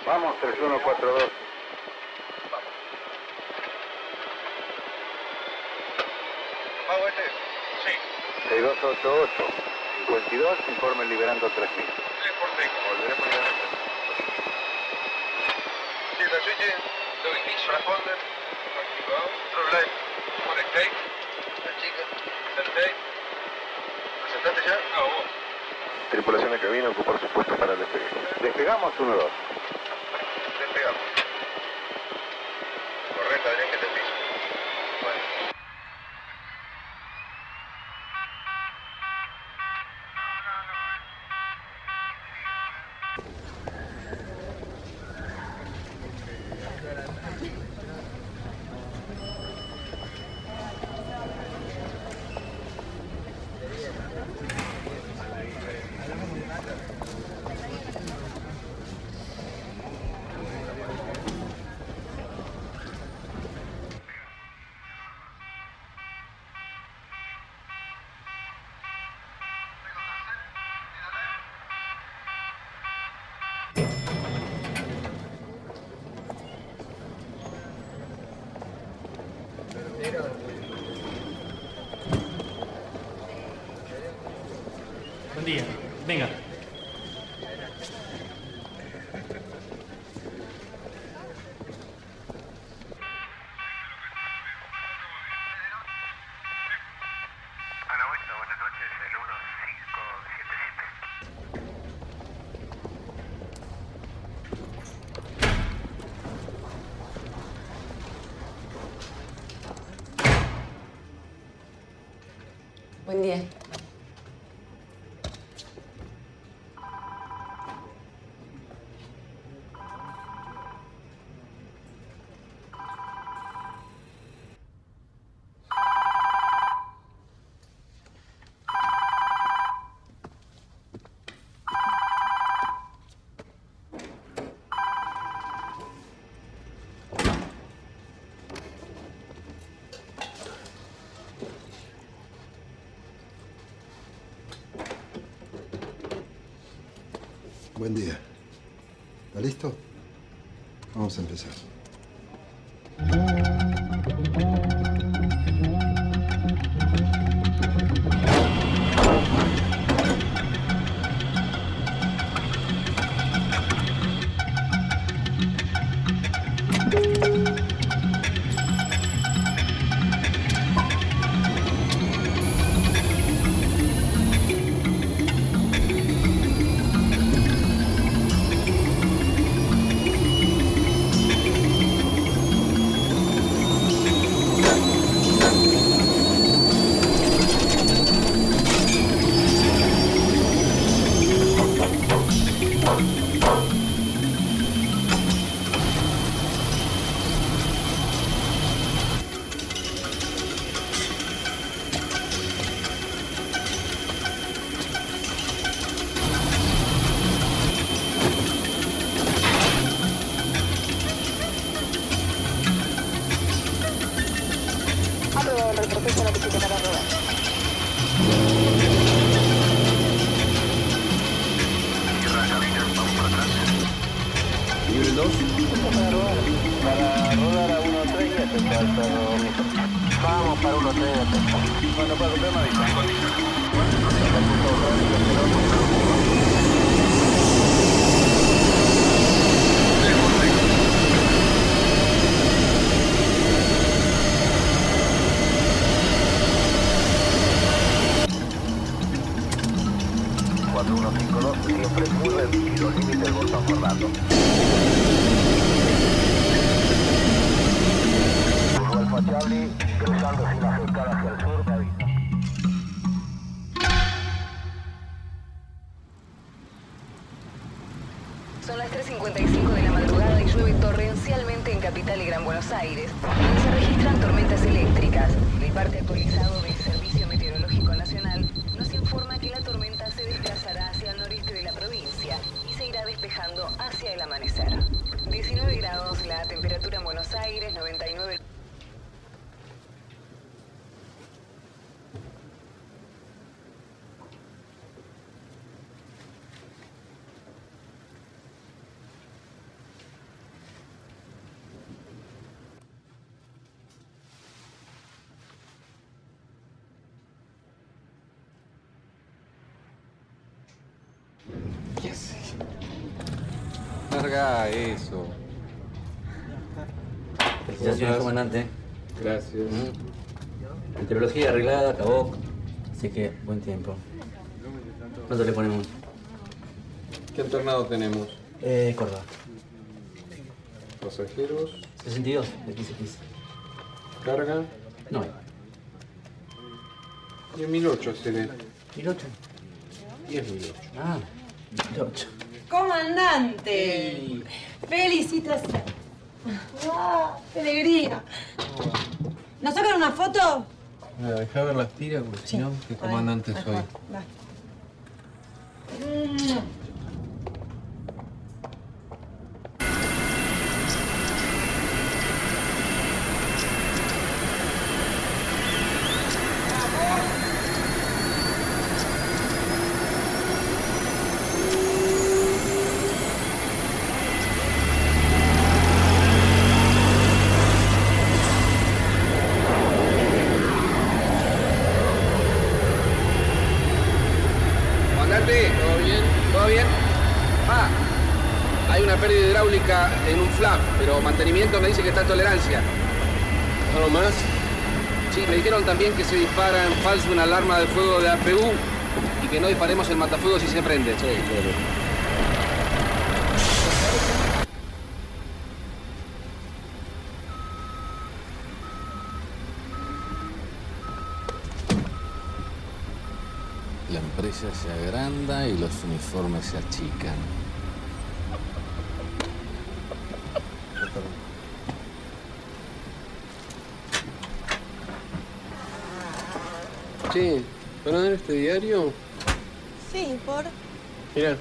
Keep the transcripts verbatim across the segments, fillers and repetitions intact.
Vamos, tres uno cuatro dos. ¿Pago este? Sí. seis dos ocho ocho. cincuenta y dos, informe liberando tres mil. tres por seis. Volveremos a liberar. Sí, la switch. Lo ignition. Transponder. Activado. True light. Conectate. La chica. Sentate. ¿Presentaste ya? No, vos. Tripulación de cabina, ocupar su puesto para el despegue. Despegamos uno dos. Despegamos. Correcto, Adrián, que te piso. Bueno. Buen día. Venga. Ana Huesta, buenas noches, el uno cinco siete siete. Buen día. Buen día. ¿Está listo? Vamos a empezar. Aprobado el retroceso a la bicicleta para rodar. Cierra cabina, vamos para atrás. Nivel dos. Para rodar, para rodar a uno tres y aceptar, pero... Vamos para uno tres y aceptar. Bueno, para usted me avisa. cuatro uno cinco dos, siempre muy reducido, límite del botón Orlando. Uno Alfa Charlie, ingresando sin afectar hacia el sur, me avisa. Son las tres cincuenta y cinco de la madrugada y llueve torrencialmente en Capital y Gran Buenos Aires, donde se registran tormentas eléctricas. El parte actualizado del Servicio Meteorológico Nacional nos informa que la tormenta se desplazará hacia el noreste de la provincia y se irá despejando hacia el amanecer. diecinueve grados la temperatura en Buenos Aires, noventa y nueve... haga eso. Felicitaciones, comandante. Gracias. Mm. Meteorología arreglada, acabó. Así que, buen tiempo. ¿Cuánto le ponemos? ¿Qué internado tenemos? Eh, Córdoba. Pasajeros. sesenta y dos, de quince quince. Carga. No hay. diez mil ocho seré. ¿Mil ocho? diez mil ocho. Ah, mil ocho. ¡Comandante! Ey. ¡Felicitaciones! ¡Wow! ¡Qué alegría! ¿Nos sacan una foto? Mira, dejá ver las tiras porque si no, ¿qué comandante Ay, soy? mejor, va. Mm. ¿Todo bien? ¿Todo bien? Ah, hay una pérdida hidráulica en un flap, pero mantenimiento me dice que está en tolerancia. ¿Algo más? Sí, me dijeron también que se dispara en falso una alarma de fuego de A P U y que no disparemos el matafuego si se prende. Sí, claro. La empresa se agranda y los uniformes se achican. Che, ¿van a dar este diario? Sí, por... Mirá.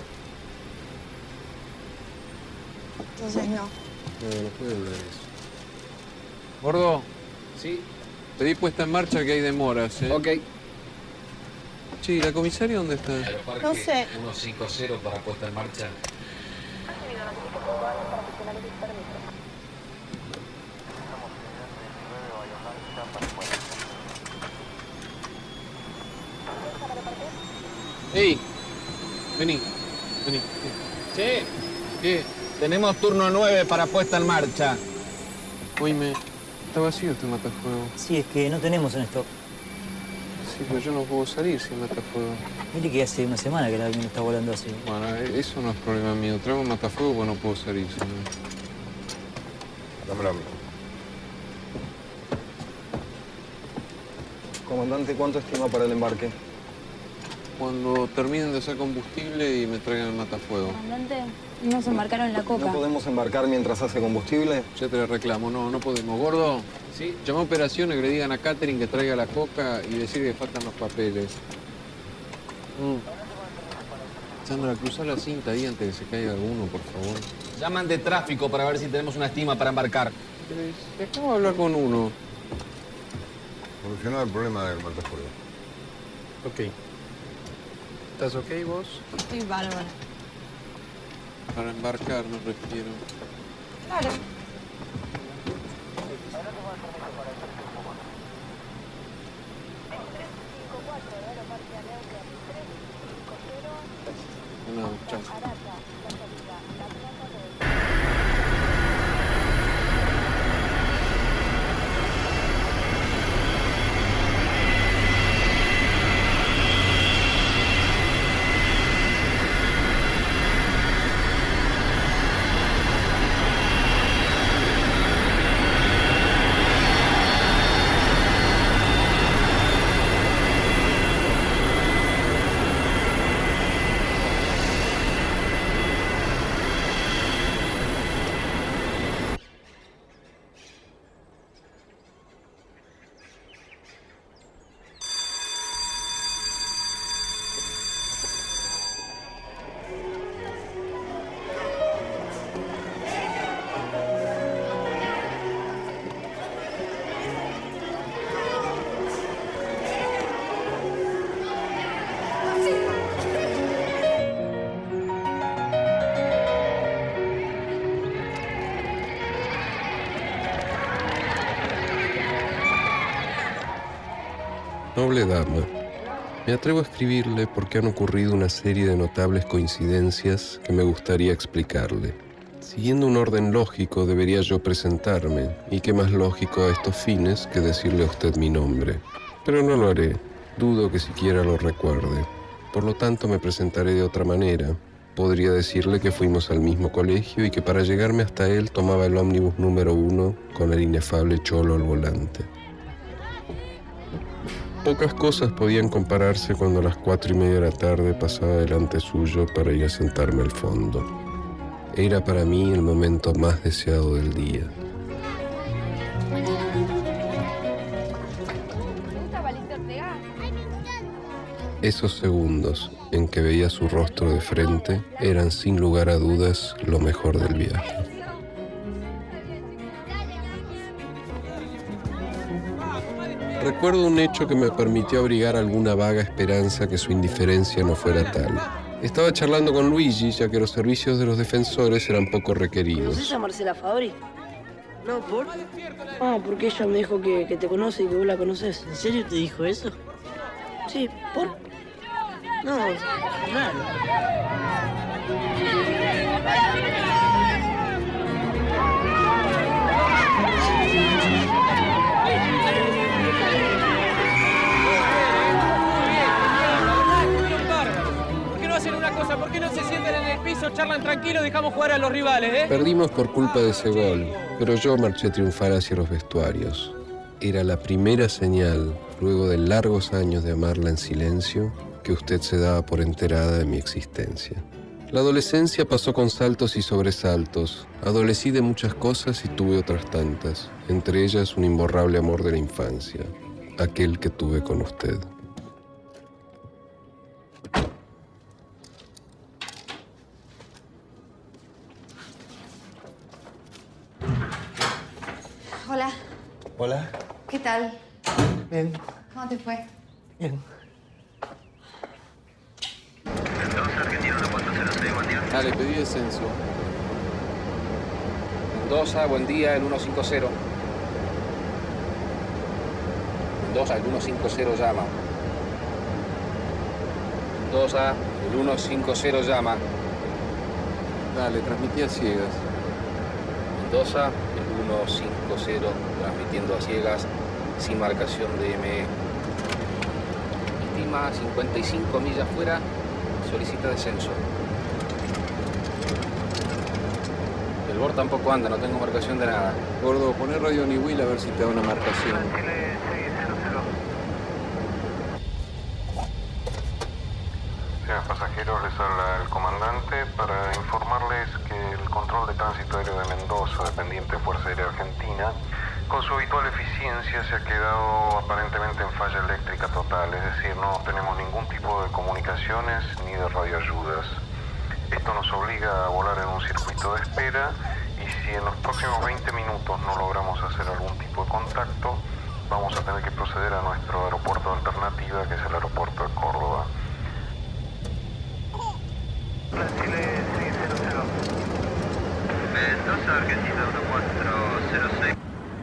Entonces no. No, no pueden dar eso. Gordo. Sí. Pedí puesta en marcha que hay demoras, ¿eh? Ok. Sí, ¿la comisaria dónde está? No sé. uno cinco cero para puesta en marcha. ¡Ey! Vení, vení. Che, ¿Qué? tenemos turno nueve para puesta en marcha. Oíme, está vacío este matafuego. Sí, es que no tenemos en stock. Sí, pero yo no puedo salir sin matafuego. Mire que hace una semana que el avión está volando así. Bueno, eso no es problema mío. Traigo un matafuego porque no puedo salir sin él. Dámelo a mí. Comandante, ¿cuánto estima para el embarque? Cuando terminen de hacer combustible y me traigan el matafuego. Comandante, nos embarcaron en la coca. ¿No podemos embarcar mientras hace combustible? Ya te lo reclamo. No, no podemos. Gordo, Sí. llama a operaciones que le digan a Catherine que traiga la coca y decir que faltan los papeles. Mm. Sandra, cruzá la cinta ahí antes de que se caiga alguno, por favor. Llaman de tráfico para ver si tenemos una estima para embarcar. ¿Querés? Acabo de hablar con uno. Solucionar el problema del matafuego. Ok. ¿Estás ok vos? Estoy bárbara. Para embarcar, me refiero. Claro. No, chao. Noble dama, me atrevo a escribirle porque han ocurrido una serie de notables coincidencias que me gustaría explicarle. Siguiendo un orden lógico, debería yo presentarme, y qué más lógico a estos fines que decirle a usted mi nombre. Pero no lo haré, dudo que siquiera lo recuerde. Por lo tanto, me presentaré de otra manera. Podría decirle que fuimos al mismo colegio y que para llegarme hasta él tomaba el ómnibus número uno con el inefable Cholo al volante. Pocas cosas podían compararse cuando a las cuatro y media de la tarde pasaba delante suyo para ir a sentarme al fondo. Era para mí el momento más deseado del día. Esos segundos en que veía su rostro de frente eran sin lugar a dudas lo mejor del viaje. Recuerdo un hecho que me permitió abrigar alguna vaga esperanza que su indiferencia no fuera tal. Estaba charlando con Luigi, ya que los servicios de los defensores eran poco requeridos. ¿Conoces a Marcela Fabri? No, ¿por? Ah, porque ella me dijo que, que te conoce y que vos la conoces. ¿En serio te dijo eso? Sí, ¿por? No, raro. ¿Por qué no se sientan en el piso, charlan tranquilos, dejamos jugar a los rivales, eh? Perdimos por culpa de ese gol, pero yo marché triunfal hacia los vestuarios. Era la primera señal, luego de largos años de amarla en silencio, que usted se daba por enterada de mi existencia. La adolescencia pasó con saltos y sobresaltos. Adolecí de muchas cosas y tuve otras tantas, entre ellas un imborrable amor de la infancia, aquel que tuve con usted. Hola. Hola. ¿Qué tal? Bien. ¿Cómo te fue? Bien. Dale, pedí descenso. Mendoza, buen día, el ciento cincuenta. Mendoza, el ciento cincuenta llama. Mendoza, el ciento cincuenta llama. Dale, transmití a ciegas. Mendoza, el ciento cincuenta, transmitiendo a ciegas, sin marcación de M E. Estima cincuenta y cinco millas fuera, solicita descenso. El bord tampoco anda, no tengo marcación de nada. Gordo, poné radio New Will a ver si te da una marcación. Señores pasajeros, les habla el comandante para informarles que el control de tránsito aéreo de Mendoza, dependiente de Fuerza Aérea Argentina, con su habitual eficiencia se ha quedado aparentemente en falla eléctrica total, es decir, no tenemos ningún tipo de comunicaciones ni de radioayudas. Esto nos obliga a volar en un circuito de espera y si en los próximos veinte minutos no logramos hacer algún tipo de contacto, vamos a tener que proceder a nuestro aeropuerto de alternativa, que es el aeropuerto de Córdoba. Mendoza, Argentina, uno cuatro cero seis.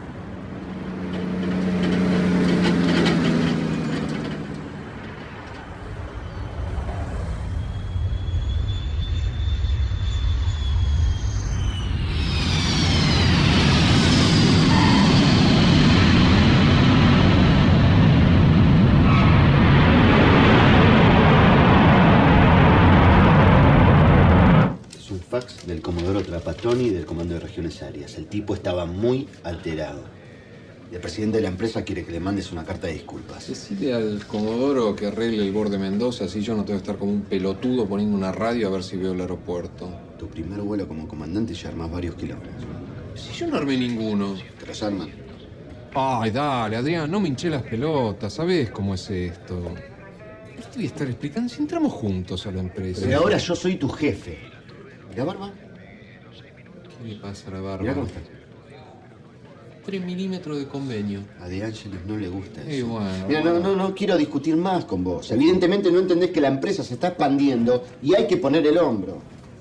Del Comodoro Trapattoni y del Comando de Regiones Aéreas. El tipo estaba muy alterado. El presidente de la empresa quiere que le mandes una carta de disculpas. Decile al Comodoro que arregle el borde de Mendoza, así yo no tengo que estar como un pelotudo poniendo una radio a ver si veo el aeropuerto. Tu primer vuelo como comandante ya armas varios kilómetros. Si yo no armé ninguno. ¿Te los arman? Ay, dale, Adrián, no me hinché las pelotas. ¿Sabés cómo es esto? No te voy a estar explicando si entramos juntos a la empresa. Pero ahora yo soy tu jefe. ¿Y la barba? ¿Qué le pasa a la barba? Mirá cómo está. Tres milímetros de convenio. A De Ángeles no le gusta eso. Y bueno, Mira, no, no, no quiero discutir más con vos. Evidentemente no entendés que la empresa se está expandiendo y hay que poner el hombro.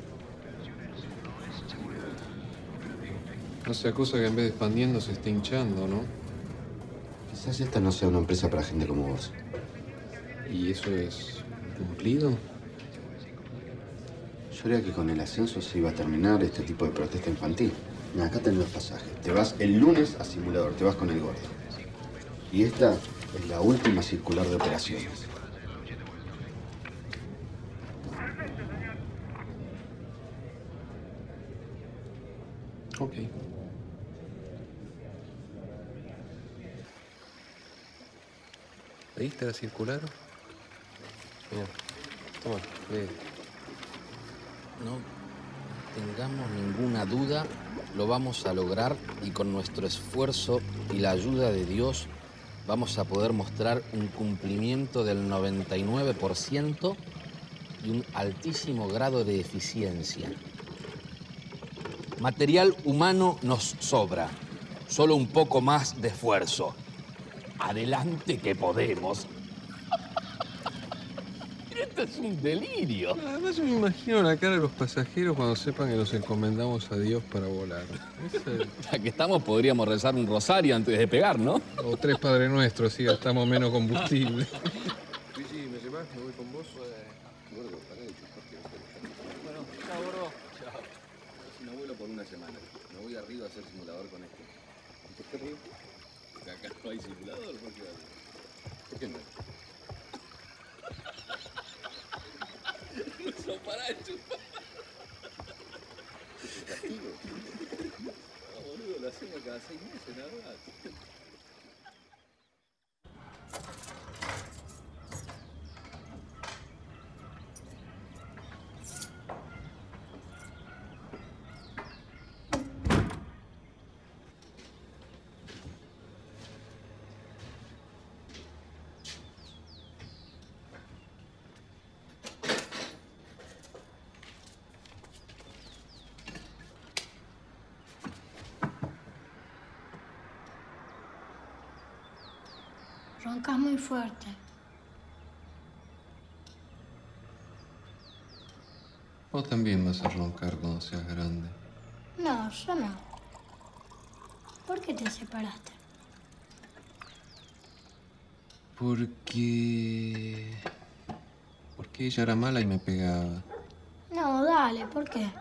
No se acusa que en vez de expandiendo se está hinchando, ¿no? Quizás esta no sea una empresa para gente como vos. ¿Y eso es cumplido? Yo creía que con el ascenso se iba a terminar este tipo de protesta infantil. Mira, acá tenés los pasajes. Te vas el lunes a simulador, te vas con el gordo. Y esta es la última circular de operaciones. Ok. ¿Leíste la circular? Mira, toma, lee. No tengamos ninguna duda, lo vamos a lograr y con nuestro esfuerzo y la ayuda de Dios vamos a poder mostrar un cumplimiento del noventa y nueve por ciento y un altísimo grado de eficiencia. Material humano nos sobra, solo un poco más de esfuerzo. Adelante que podemos. Esto es un delirio. Además yo me imagino la cara de los pasajeros cuando sepan que nos encomendamos a Dios para volar. Ese... Ya que estamos, podríamos rezar un rosario antes de pegar, ¿no? O tres Padre Nuestros, si gastamos menos combustible. Sí, sí, ¿me llevas? ¿Me voy con vos? Gordo, pará de chupar que Bueno, chao, gordo. Chao. Sin abuelo por una semana. Me voy arriba a hacer simulador con este. ¿Por qué río? Porque acá no hay simulador. ¿Por qué, ¿Por qué no hay? No pará de chupar. ¿Es castigo? No, boludo, lo hacemos cada seis meses, nada más. Roncas muy fuerte. Vos también vas a roncar cuando seas grande. No, yo no. ¿Por qué te separaste? Porque... Porque ella era mala y me pegaba. No, dale, ¿por qué?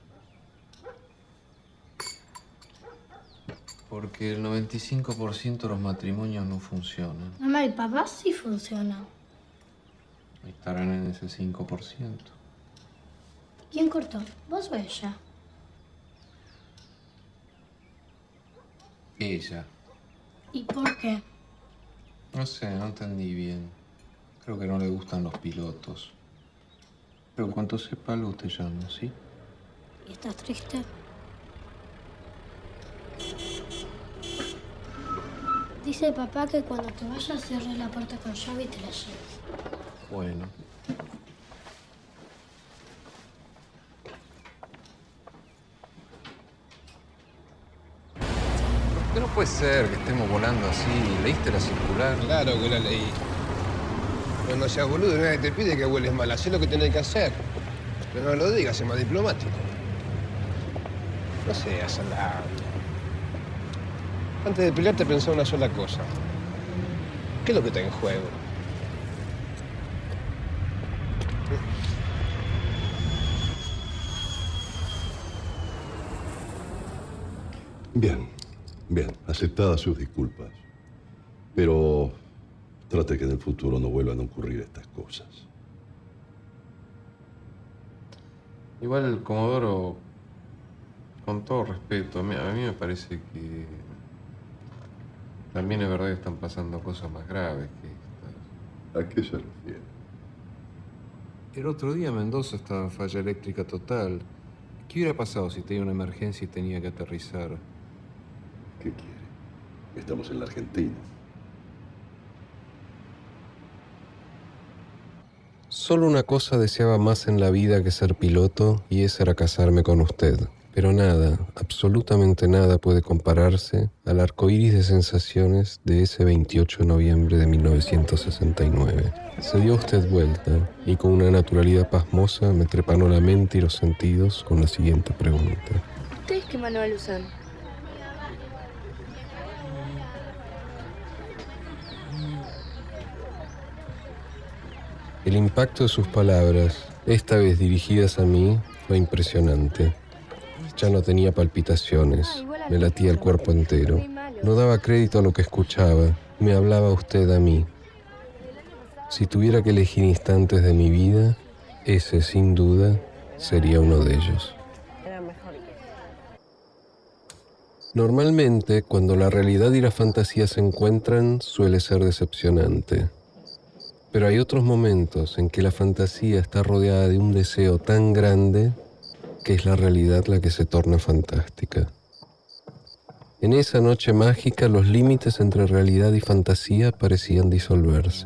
Porque el noventa y cinco por ciento de los matrimonios no funcionan. Mamá y papá sí funcionan. Estarán en ese cinco por ciento. ¿Quién cortó? ¿Vos o ella? Ella. ¿Y por qué? No sé, no entendí bien. Creo que no le gustan los pilotos. Pero cuanto sepa algo te llamo, ¿sí? ¿Y estás triste? Dice papá que cuando te vayas cierres la puerta con llave y te la lleves. Bueno. ¿Por qué no puede ser que estemos volando así? ¿Leíste la circular? Claro que la leí. Pero no seas boludo, nadie te pide que hueles mal. Hacé lo que tenés que hacer. Pero no lo digas, es más diplomático. No seas salado. Antes de pelearte, pensá una sola cosa. ¿Qué es lo que está en juego? Bien, bien. Aceptadas sus disculpas. Pero trate que en el futuro no vuelvan a ocurrir estas cosas. Igual, Comodoro, con todo respeto, a mí, a mí me parece que también es verdad que están pasando cosas más graves que estas. ¿A qué se refiere? El otro día Mendoza estaba en falla eléctrica total. ¿Qué hubiera pasado si tenía una emergencia y tenía que aterrizar? ¿Qué quiere? Estamos en la Argentina. Solo una cosa deseaba más en la vida que ser piloto, y esa era casarme con usted. Pero nada, absolutamente nada puede compararse al arco iris de sensaciones de ese veintiocho de noviembre de mil novecientos sesenta y nueve. Se dio usted vuelta y con una naturalidad pasmosa me trepanó la mente y los sentidos con la siguiente pregunta. ¿Ustedes qué manual usan? El impacto de sus palabras esta vez dirigidas a mí, fue impresionante. Ya no tenía palpitaciones, me latía el cuerpo entero. No daba crédito a lo que escuchaba, me hablaba usted a mí. Si tuviera que elegir instantes de mi vida, ese, sin duda, sería uno de ellos. Normalmente, cuando la realidad y la fantasía se encuentran, suele ser decepcionante. Pero hay otros momentos en que la fantasía está rodeada de un deseo tan grande que es la realidad la que se torna fantástica. En esa noche mágica, los límites entre realidad y fantasía parecían disolverse.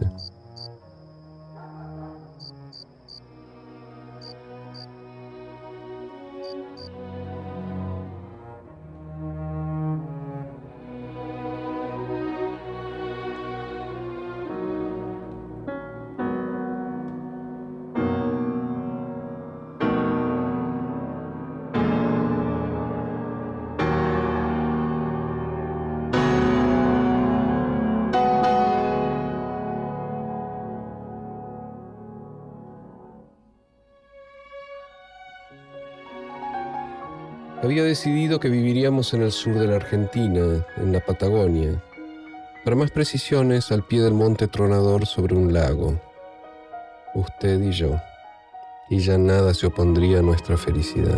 Había decidido que viviríamos en el sur de la Argentina, en la Patagonia. Para más precisiones, al pie del Monte Tronador sobre un lago. Usted y yo. Y ya nada se opondría a nuestra felicidad.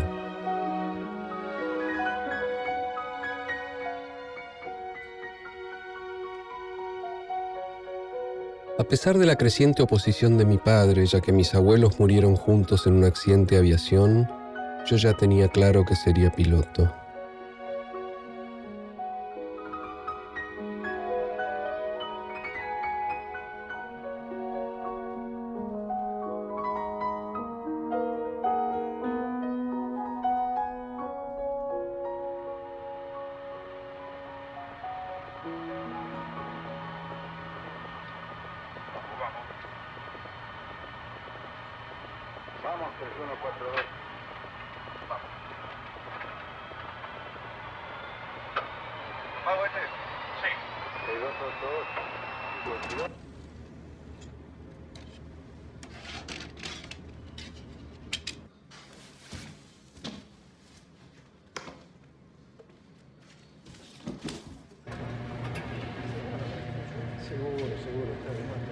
A pesar de la creciente oposición de mi padre, ya que mis abuelos murieron juntos en un accidente de aviación, yo ya tenía claro que sería piloto. Vamos, tres uno cuatro dos. ¿Pago este? Sí. seis dos ocho dos. Seguro, seguro, está de más.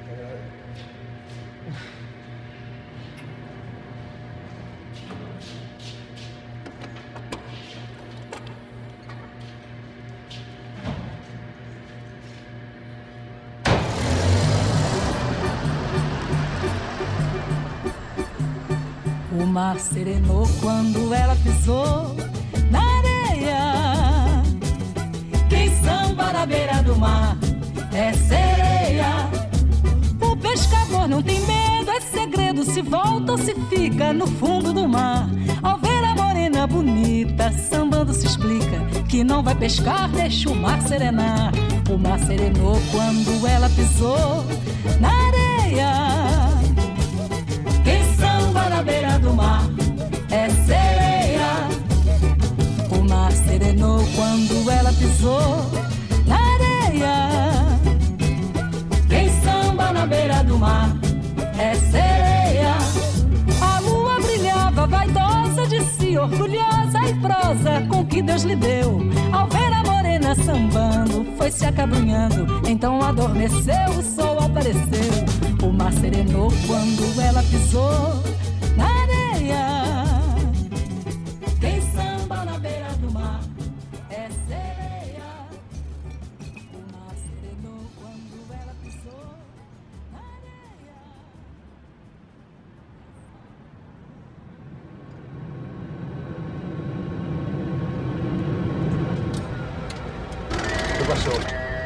O mar serenou quando ela pisou na areia. Quem samba na beira do mar é sereia. O pescador não tem medo, é segredo. Se volta ou se fica no fundo do mar. Ao ver a morena bonita sambando se explica que não vai pescar, deixa o mar serenar. O mar serenou quando ela pisou na areia. Quem samba na beira do mar é sereia. O mar serenou quando ela pisou na areia. Quem samba na beira do mar é sereia. A lua brilhava vaidosa de si, orgulhosa e prosa com que Deus lhe deu. Ao ver a morena sambando, foi se acabrunhando, então adormeceu, o sol apareceu. O mar serenou quando ela pisou na areia. Quem samba na beira do mar é sereia. O mar serenou quando ela pisou na areia. ¿Qué pasó?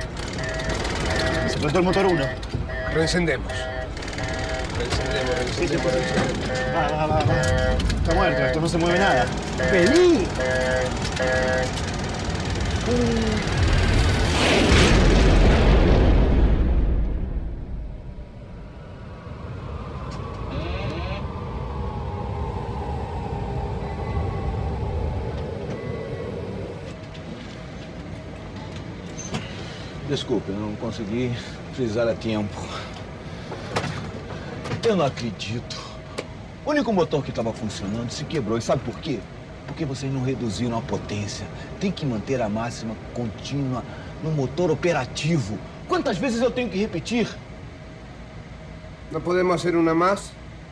Se explotó el motor uno. Reencendemos. Reencendemos, reencendemos, reencendemos. Va, va, va, va. Está muerto, esto no se mueve nada. ¡Vení! Desculpe, eu não consegui frisar a tempo. Eu não acredito. O único motor que estava funcionando se quebrou. E sabe por quê? Porque vocês não reduziram a potência. Tem que manter a máxima contínua no motor operativo. Quantas vezes eu tenho que repetir? ¿No podemos hacer una más?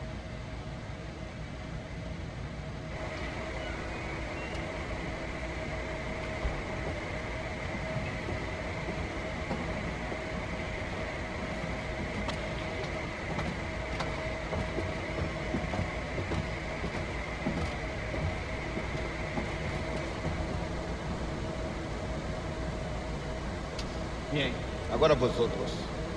Bien, agora vosotros.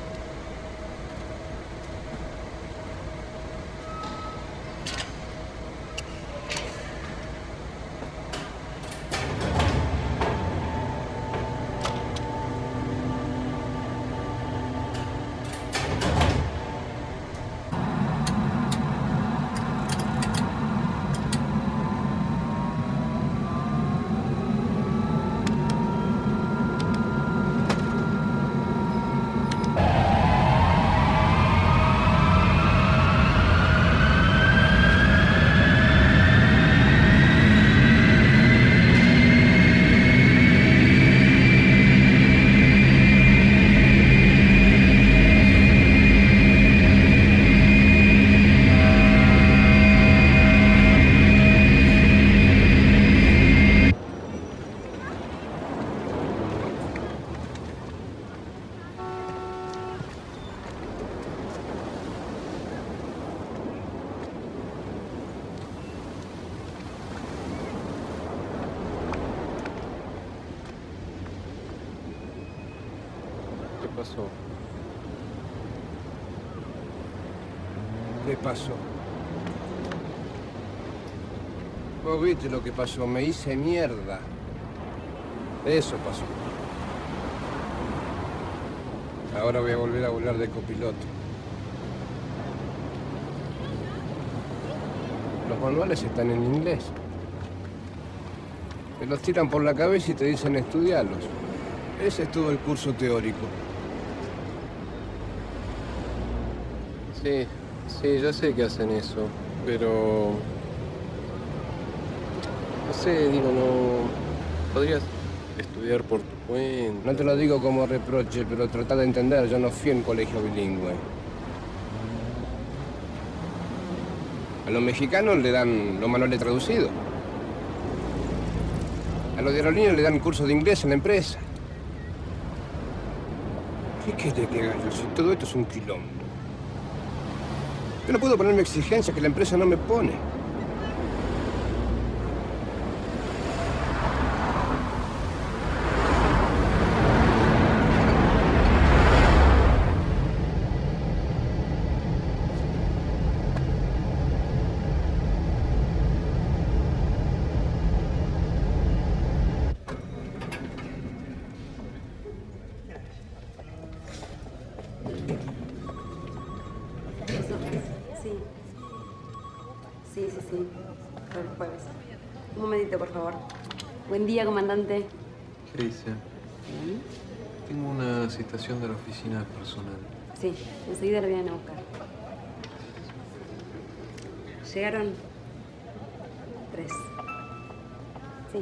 ¿Qué pasó? ¿Qué pasó? Vos viste lo que pasó, me hice mierda. Eso pasó. Ahora voy a volver a volar de copiloto. Los manuales están en inglés. Te los tiran por la cabeza y te dicen estudiarlos. Ese es todo el curso teórico. Sí, sí, ya sé que hacen eso, pero... No sé, digo, no... Podrías estudiar por tu cuenta. No te lo digo como reproche, pero trata de entender, yo no fui a un colegio bilingüe. A los mexicanos le dan los manuales traducidos. A los de aerolíneas le dan curso de inglés en la empresa. ¿Qué querés que haga yo si todo esto es un quilombo? Yo no puedo ponerme exigencias que la empresa no me pone. Sí. Sí, sí, sí. Para el jueves. Un momentito, por favor. Buen día, comandante. ¿Qué dice? Tengo una citación de la oficina personal. Sí, enseguida lo vienen a buscar. ¿Llegaron? Tres. Sí.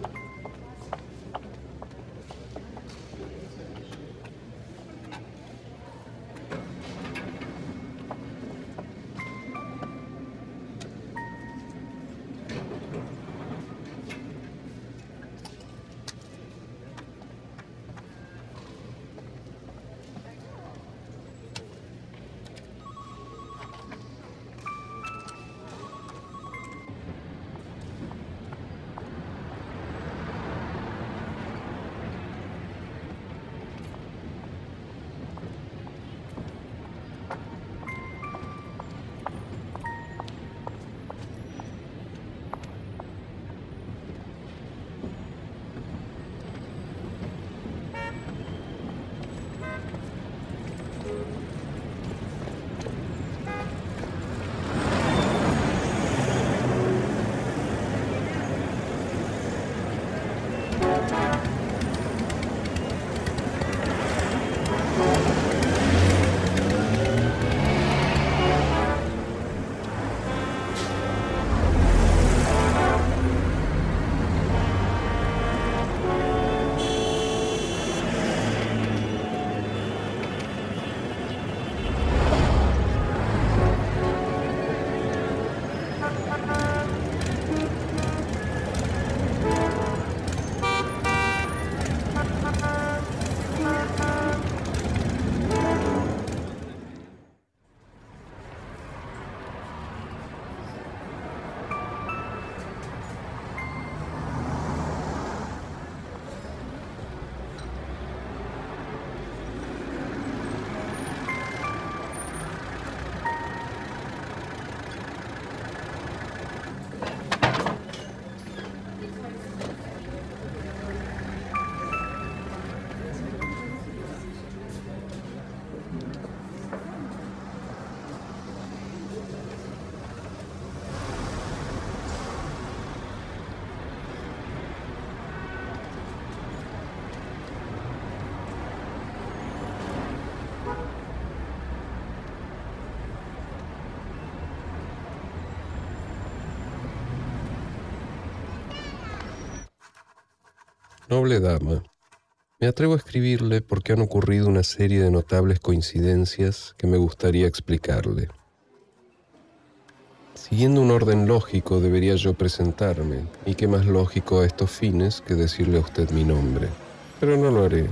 Noble dama, me atrevo a escribirle porque han ocurrido una serie de notables coincidencias que me gustaría explicarle. Siguiendo un orden lógico debería yo presentarme, y qué más lógico a estos fines que decirle a usted mi nombre, pero no lo haré.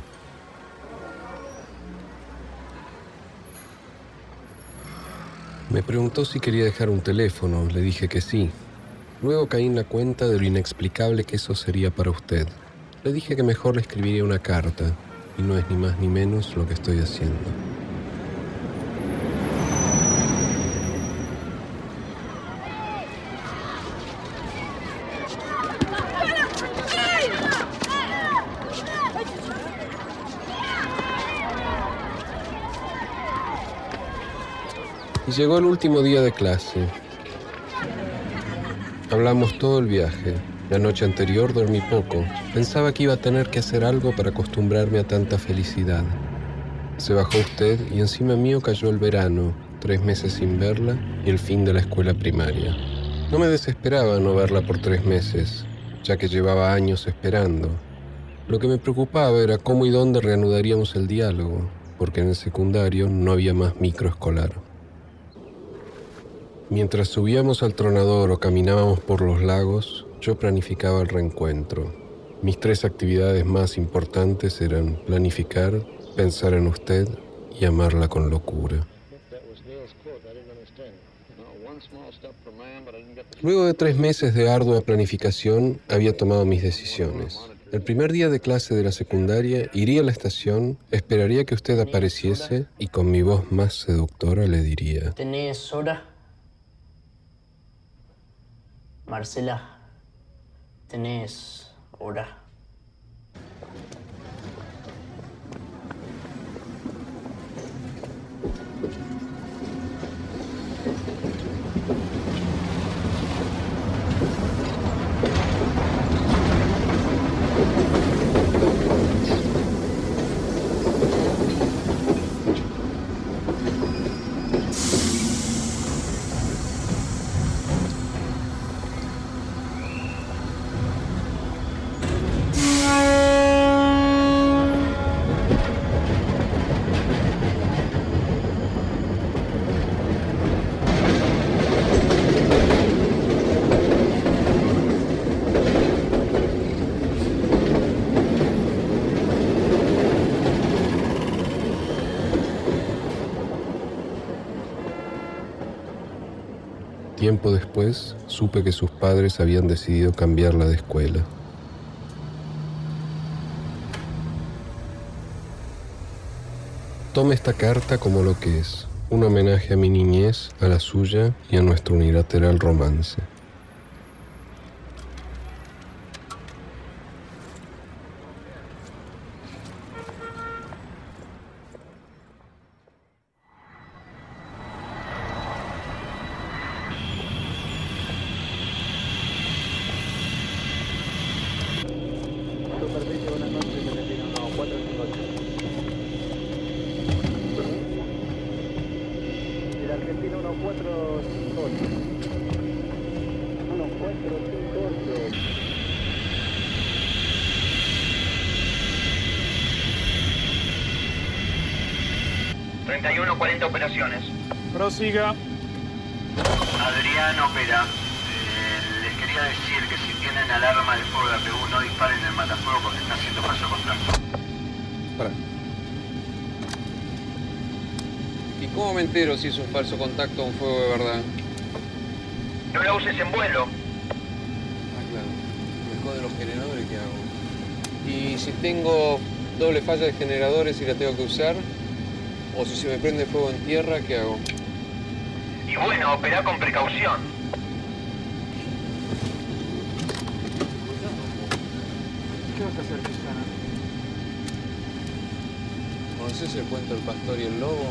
Me preguntó si quería dejar un teléfono, le dije que sí. Luego caí en la cuenta de lo inexplicable que eso sería para usted. Le dije que mejor le escribiría una carta, y no es ni más ni menos lo que estoy haciendo. Y llegó el último día de clase. Hablamos todo el viaje. La noche anterior dormí poco. Pensaba que iba a tener que hacer algo para acostumbrarme a tanta felicidad. Se bajó usted y encima mío cayó el verano, tres meses sin verla y el fin de la escuela primaria. No me desesperaba no verla por tres meses, ya que llevaba años esperando. Lo que me preocupaba era cómo y dónde reanudaríamos el diálogo, porque en el secundario no había más microescolar. Mientras subíamos al Tronador o caminábamos por los lagos, yo planificaba el reencuentro. Mis tres actividades más importantes eran planificar, pensar en usted y amarla con locura. Luego de tres meses de ardua planificación, había tomado mis decisiones. El primer día de clase de la secundaria iría a la estación, esperaría que usted apareciese y con mi voz más seductora le diría: ¿Tenés hora? Marcela, ¿tenés hora? Tiempo después, supe que sus padres habían decidido cambiarla de escuela. Tome esta carta como lo que es, un homenaje a mi niñez, a la suya y a nuestro unilateral romance. treinta y uno cuarenta operaciones. Prosiga. Adrián opera. Eh, les quería decir que si tienen alarma de fuego de A P U no disparen el matafuego porque está haciendo falso contacto. Pará. ¿Y cómo me entero si es un falso contacto o un fuego de verdad? No la uses en vuelo. Ah, claro. Me joden los generadores, ¿qué hago? Y si tengo doble falla de generadores y la tengo que usar, o si se me prende fuego en tierra, ¿qué hago? Y bueno, operá con precaución. ¿Qué vas a hacer, Susana? ¿Conoces el cuento del pastor y el lobo?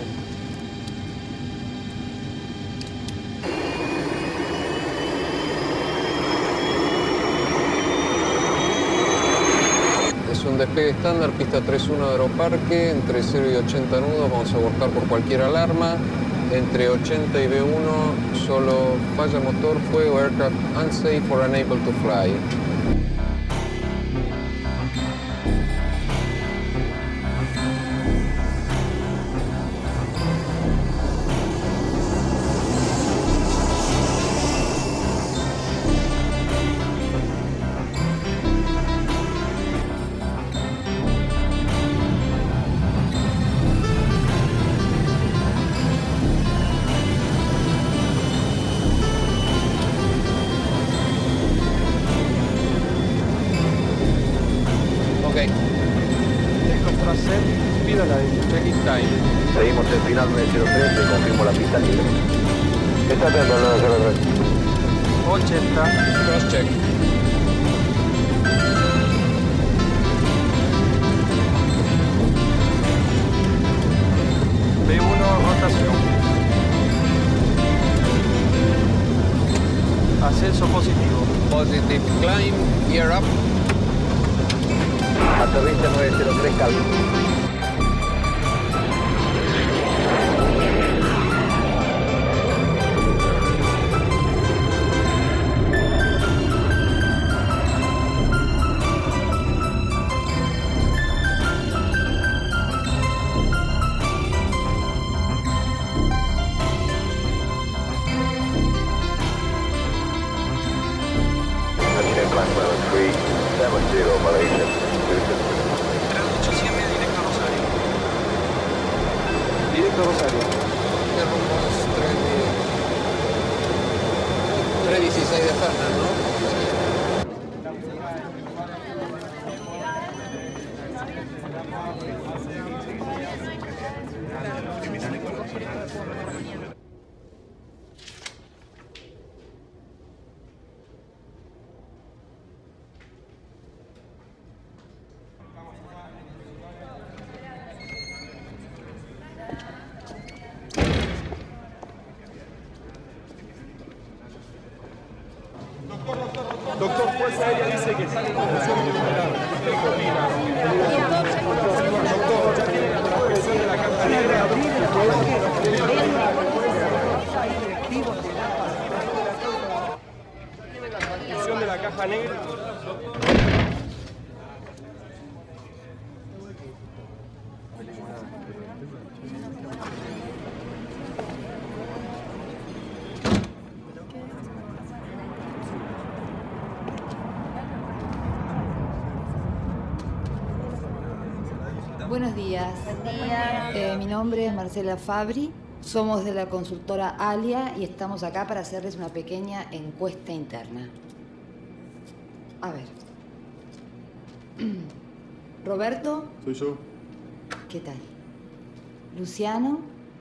Es un despegue estándar, pista tres uno de Aeroparque, entre cero y ochenta nudos, vamos a abortar por cualquier alarma. Entre ochenta y B uno, solo falla motor, fuego, aircraft unsafe or unable to fly. hacer, pídala de check-in time. Seguimos en final nueve cero tres, le confirmo la pista libre. Está atento al nueve cero tres. ochenta. Cross check. B uno, rotación. Ascenso positivo. Positive climb, gear up. Aterriza nueve cero tres, calma. Directo Rosario. tres dieciséis de Fernan, ¿no? Doctor, Fuerza Aérea dice que sale con presión irregular. Doctor, ya tiene la presión de la caja negra. La presión de la caja negra. Buenos días. Eh, mi nombre es Marcela Fabri. Somos de la consultora Alia y estamos acá para hacerles una pequeña encuesta interna. A ver. Roberto. Soy yo. ¿Qué tal? Luciano.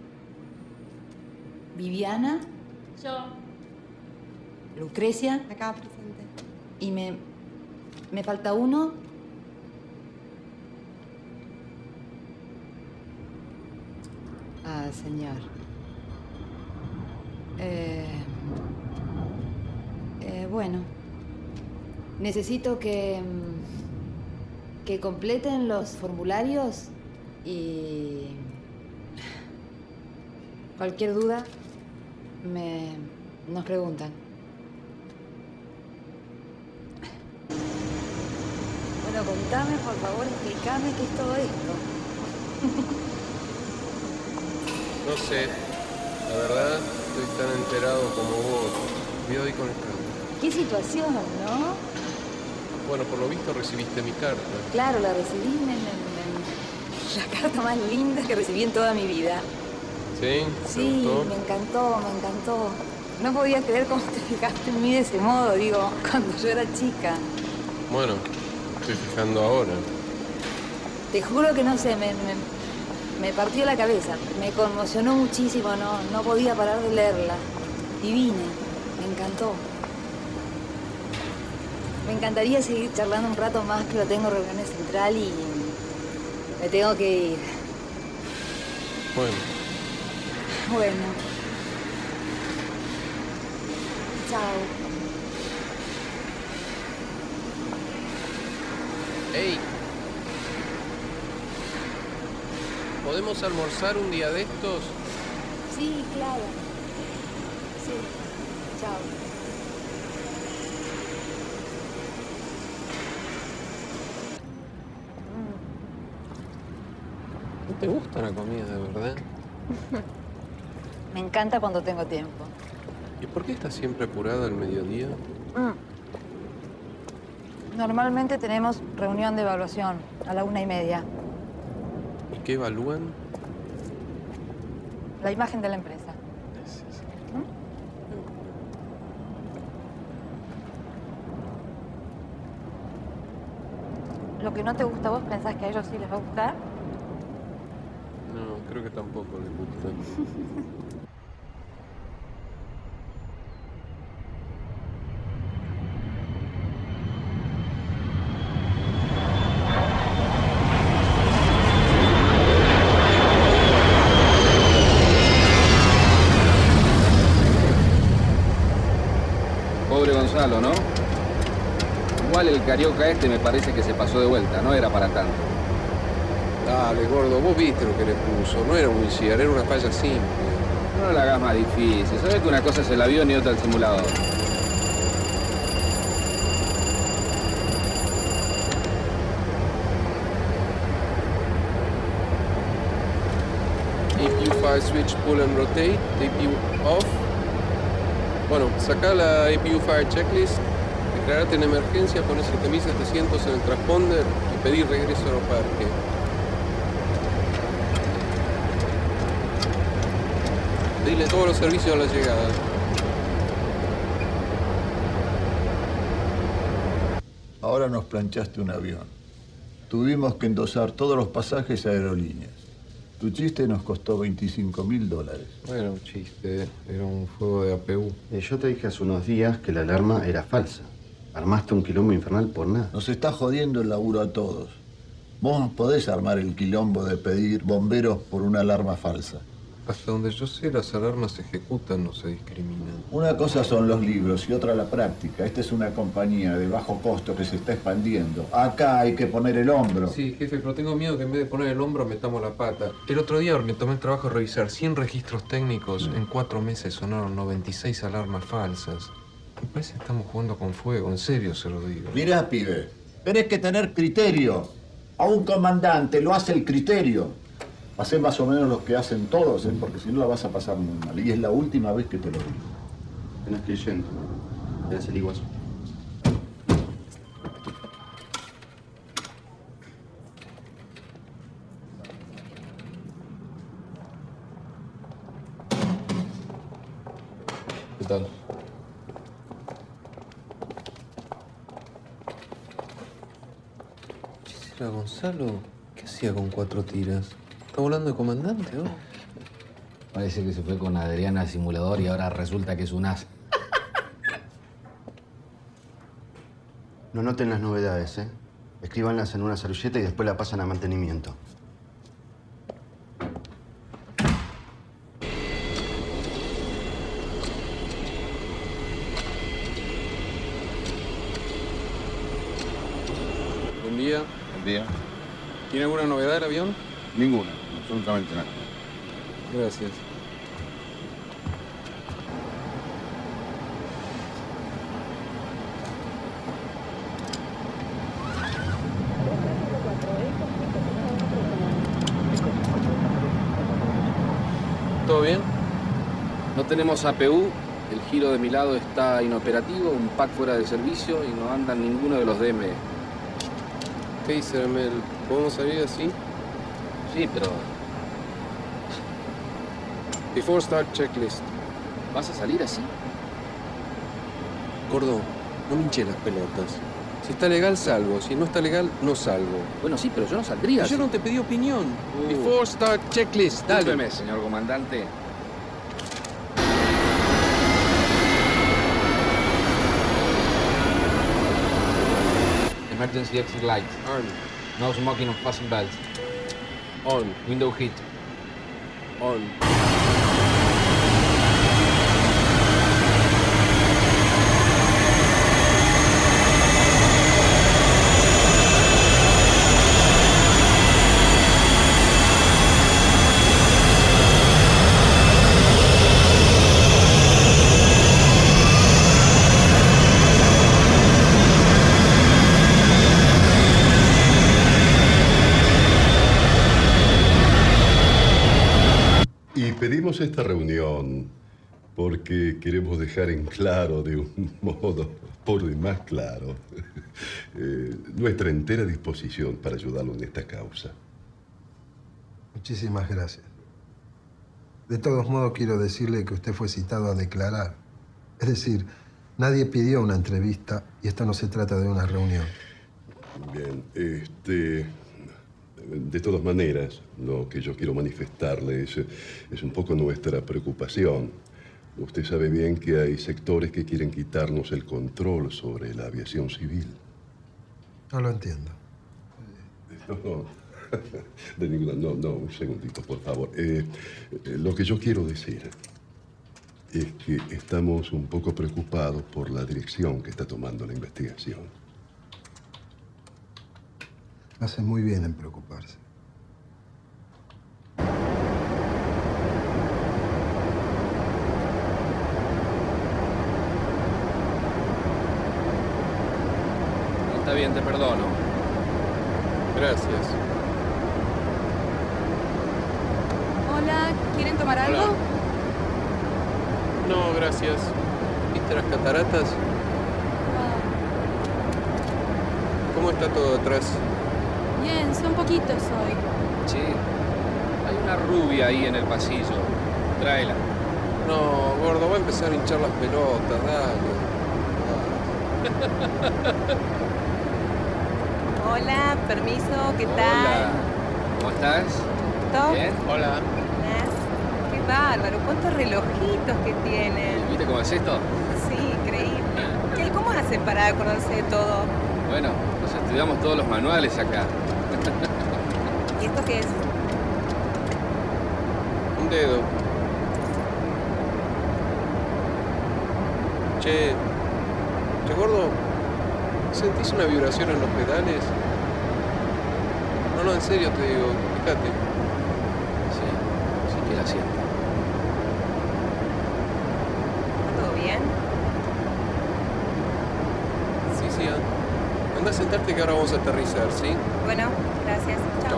Viviana. Yo. Lucrecia. Acá presente. Y me... me falta uno. Ah, señor. Eh, eh, bueno, necesito que, que completen los formularios y cualquier duda me, nos preguntan. Bueno, contame, por favor, explícame qué es todo esto. No sé, la verdad estoy tan enterado como vos. Cuidado ahí con el cable. Qué situación, ¿no? Bueno, por lo visto recibiste mi carta. Claro, la recibí en, en- en la carta más linda que recibí en toda mi vida. ¿Sí? ¿Te Sí, gustó? me encantó, me encantó. No podía creer cómo te fijaste en mí de ese modo, digo, cuando yo era chica. Bueno, estoy fijando ahora. Te juro que no sé, me, me, me partió la cabeza. Me conmocionó muchísimo, no, no podía parar de leerla. Divina, me encantó. Me encantaría seguir charlando un rato más, pero tengo reuniones central y me tengo que ir. Bueno, Bueno. Chao. hey. ¿Podemos almorzar un día de estos? Sí, claro. Sí. Chao. ¿No te gusta la comida de verdad? Me encanta cuando tengo tiempo. ¿Y por qué estás siempre apurada al mediodía? Mm. Normalmente tenemos reunión de evaluación a la una y media. ¿Y qué evalúan? La imagen de la empresa. ¿Mm? Lo que no te gusta a vos, ¿pensás que a ellos sí les va a gustar? creo que tampoco le gusta. Pobre Gonzalo, ¿no? Igual el carioca este me parece que se pasó de vuelta, no era para tanto. Dale, gordo, vos viste lo que le puso. No era un windshield, era una falla simple. No la hagas más difícil. Sabes que una cosa es el avión y otra el simulador. A P U fire switch pull and rotate. A P U off. Bueno, saca la A P U fire checklist. Declararte en emergencia, poner siete mil setecientos en el transponder y pedir regreso al parque. Dile todos los servicios a la llegada. Ahora nos planchaste un avión. Tuvimos que endosar todos los pasajes a aerolíneas. Tu chiste nos costó veinticinco mil dólares. No era un chiste, era un juego de A P U. Eh, yo te dije hace unos días que la alarma era falsa. Armaste un quilombo infernal por nada. Nos está jodiendo el laburo a todos. Vos podés armar el quilombo de pedir bomberos por una alarma falsa. Hasta donde yo sé, las alarmas se ejecutan, no se discriminan. Una cosa son los libros y otra la práctica. Esta es una compañía de bajo costo que se está expandiendo. Acá hay que poner el hombro. Sí, jefe, pero tengo miedo que en vez de poner el hombro metamos la pata. El otro día me tomé el trabajo de revisar cien registros técnicos. En cuatro meses sonaron noventa y seis alarmas falsas. Me parece que estamos jugando con fuego, en serio se lo digo. Mirá, pibe, tenés que tener criterio. A un comandante lo hace el criterio. Hacé más o menos lo que hacen todos, ¿eh? Porque si no la vas a pasar muy mal. Y es la última vez que te lo digo. Tenés que ir yendo. Tenés el iguazo. ¿Qué tal? Chisela Gonzalo, ¿qué hacía con cuatro tiras? ¿Está volando de comandante, ¿no? Parece que se fue con Adriana al simulador y ahora resulta que es un as. No noten las novedades, ¿eh? Escríbanlas en una servilleta y después la pasan a mantenimiento. Buen día. Buen día. ¿Tiene alguna novedad el avión? Ninguna, absolutamente nada. Gracias. ¿Todo bien? No tenemos A P U, el giro de mi lado está inoperativo, un pack fuera de servicio y no andan ninguno de los D M. ¿Qué dice Mel? ¿Podemos salir así? Sí, pero... Before start checklist. ¿Vas a salir así? Gordo, no me hinché las pelotas. Si está legal, salgo. Si no está legal, no salgo. Bueno, sí, pero yo no saldría. Yo no te pedí opinión. Uh. Before start checklist. Dale. Discúlpeme, señor comandante. Emergency exit lights. On. No smoking on fasten belts. On. Window heat. On. Pedimos esta reunión porque queremos dejar en claro, de un modo por demás claro, eh, nuestra entera disposición para ayudarlo en esta causa. Muchísimas gracias. De todos modos, quiero decirle que usted fue citado a declarar. Es decir, nadie pidió una entrevista y esto no se trata de una reunión. Bien, este... De todas maneras, lo que yo quiero manifestarle es, es un poco nuestra preocupación. Usted sabe bien que hay sectores que quieren quitarnos el control sobre la aviación civil. No lo entiendo. No, no, de ninguna, no, no, un segundito, por favor. Eh, eh, lo que yo quiero decir es que estamos un poco preocupados por la dirección que está tomando la investigación. Hace muy bien en preocuparse. Está bien, te perdono. Gracias. Hola, ¿quieren tomar algo? Hola. No, gracias. ¿Viste las cataratas? ¿Cómo está todo atrás? Bien, son poquitos hoy. Sí. Hay una rubia ahí en el pasillo. Tráela. No, gordo, va a empezar a hinchar las pelotas, dale. Hola, permiso, ¿qué tal? Hola. ¿Cómo estás? ¿Todo? ¿Bien? Hola. Qué bárbaro, cuántos relojitos que tienen. ¿Viste cómo es esto? Sí, increíble. ¿Qué, ¿Cómo hacen para acordarse de todo? Bueno, nos estudiamos todos los manuales acá. ¿Y esto qué es? Un dedo. Che, che, gordo, ¿sentís una vibración en los pedales? No, no, en serio te digo, fíjate. Sí, sí que la siento. ¿Está todo bien? Sí, sí, anda. Anda a sentarte que ahora vamos a aterrizar, ¿sí? Bueno, gracias. Chao.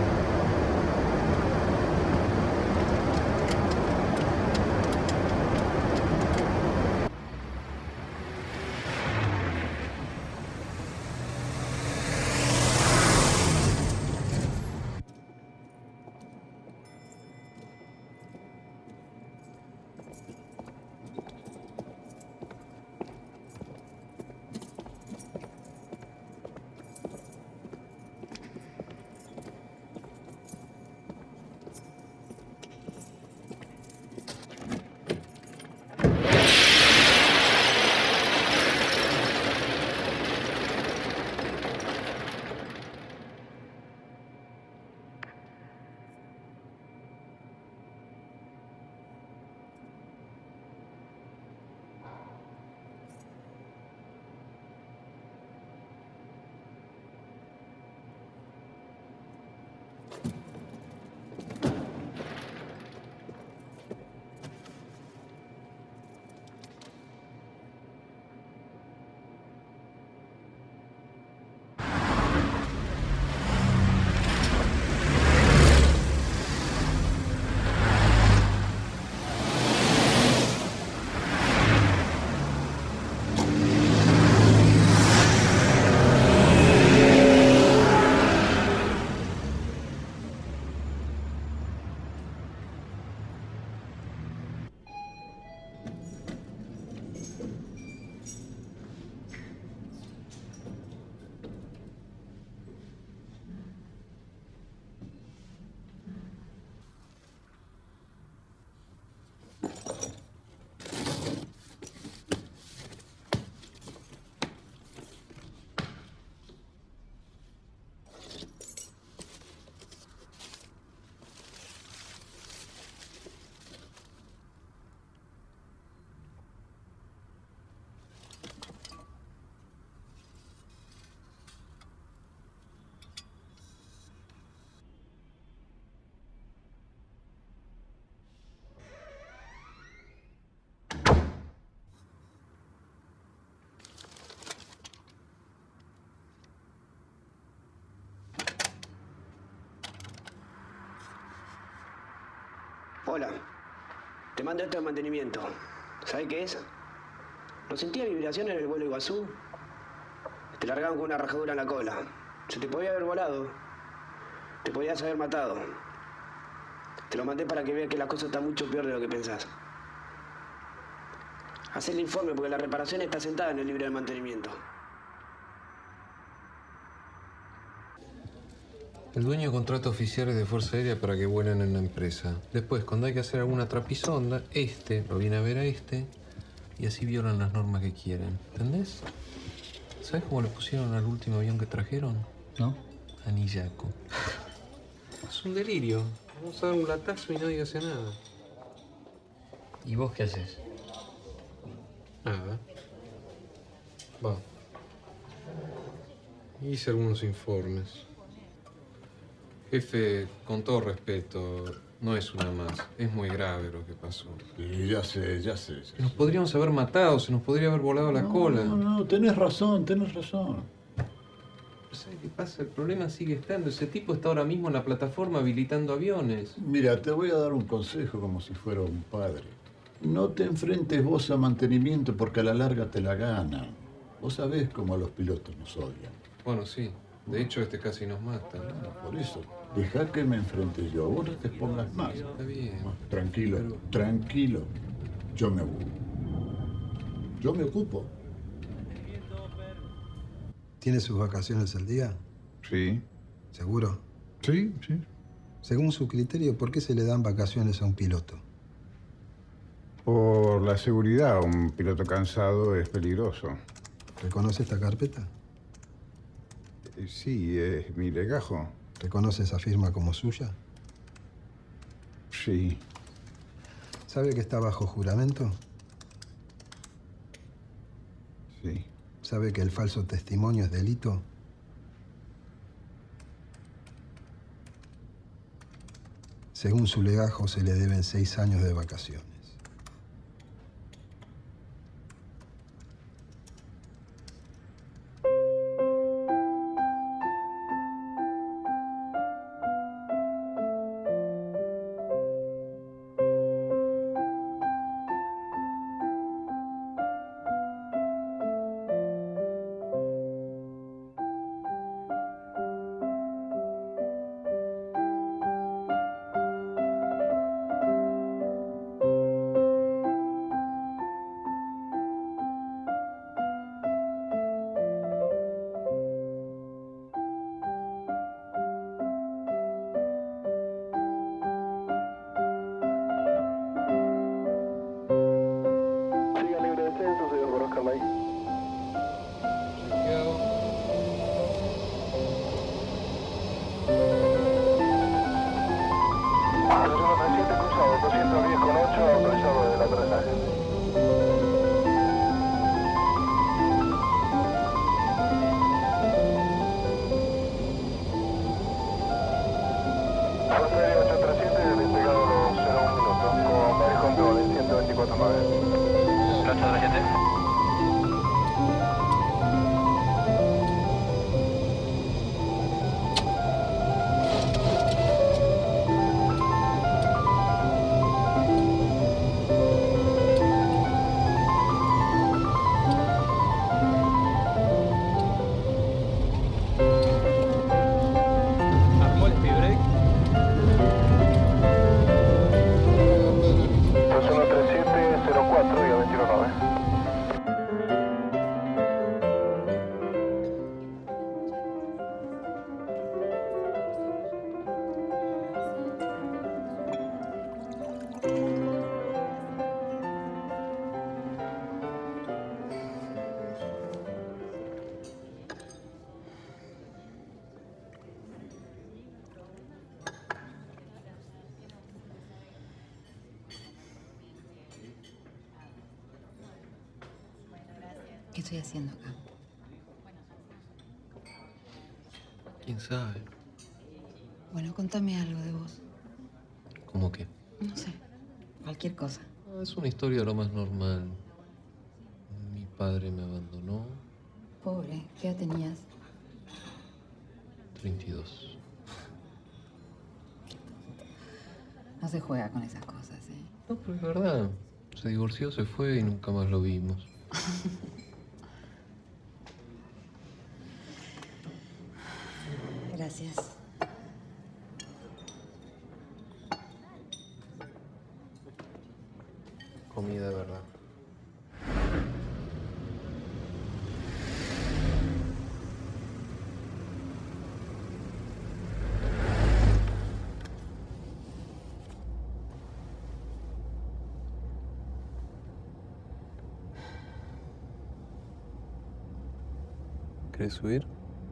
Hola, te mando esto de mantenimiento. ¿Sabes qué es? ¿No sentías vibraciones en el vuelo Iguazú? Te largaban con una rajadura en la cola. Se te podía haber volado. Te podías haber matado. Te lo mandé para que veas que la cosa está mucho peor de lo que pensás. Haz el informe porque la reparación está sentada en el libro de mantenimiento. El dueño contrata oficiales de Fuerza Aérea para que vuelen en la empresa. Después, cuando hay que hacer alguna trapisonda, este lo viene a ver a este y así violan las normas que quieren. ¿Entendés? ¿Sabes cómo le pusieron al último avión que trajeron? ¿No? Anillaco. Es un delirio. Vamos a dar un latazo y nadie hace nada. ¿Y vos qué haces? Nada. Va. Hice algunos informes. Jefe, con todo respeto, no es una más. Es muy grave lo que pasó. Sí, ya sé, ya sé. Ya Nos podríamos haber matado, se nos podría haber volado la no, cola. No, no, tenés razón, tenés razón. ¿Sabes qué pasa? El problema sigue estando. Ese tipo está ahora mismo en la plataforma habilitando aviones. Mira, te voy a dar un consejo como si fuera un padre. No te enfrentes vos a mantenimiento porque a la larga te la ganan. Vos sabés cómo a los pilotos nos odian. Bueno, sí. De hecho, este casi nos mata. Por eso, deja que me enfrente yo. Vos no te expongas más. Está bien. Tranquilo, tranquilo. Yo me ocupo. Yo me ocupo. ¿Tiene sus vacaciones al día? Sí. ¿Seguro? Sí, sí. Según su criterio, ¿por qué se le dan vacaciones a un piloto? Por la seguridad, un piloto cansado es peligroso. ¿Reconoce esta carpeta? Eh, Sí, es mi legajo. ¿Reconoce esa firma como suya? Sí. ¿Sabe que está bajo juramento? Sí. ¿Sabe que el falso testimonio es delito? Según su legajo, se le deben seis años de vacaciones. ¿Qué estoy haciendo acá? ¿Quién sabe? Bueno, contame algo de vos. ¿Cómo qué? No sé, cualquier cosa. Ah, es una historia de lo más normal. Mi padre me abandonó. Pobre, ¿qué edad tenías? treinta y dos. No se juega con esas cosas, ¿eh? No, pero es verdad. Se divorció, se fue y nunca más lo vimos. Gracias. Comida de verdad. ¿Querés subir?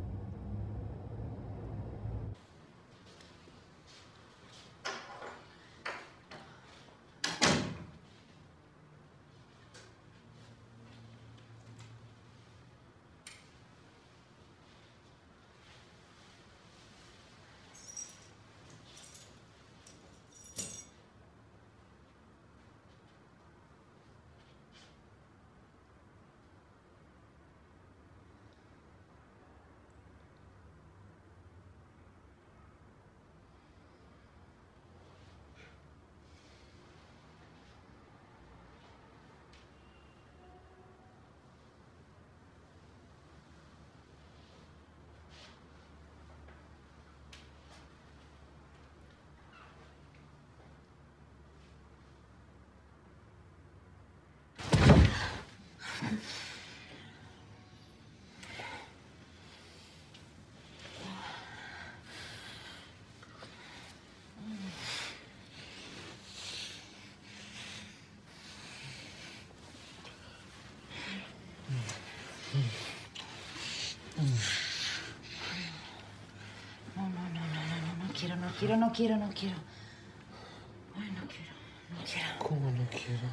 No, no, no, no, no, no, no quiero, no quiero, no quiero, no quiero. Ay, no quiero, no quiero. ¿Cómo no quiero?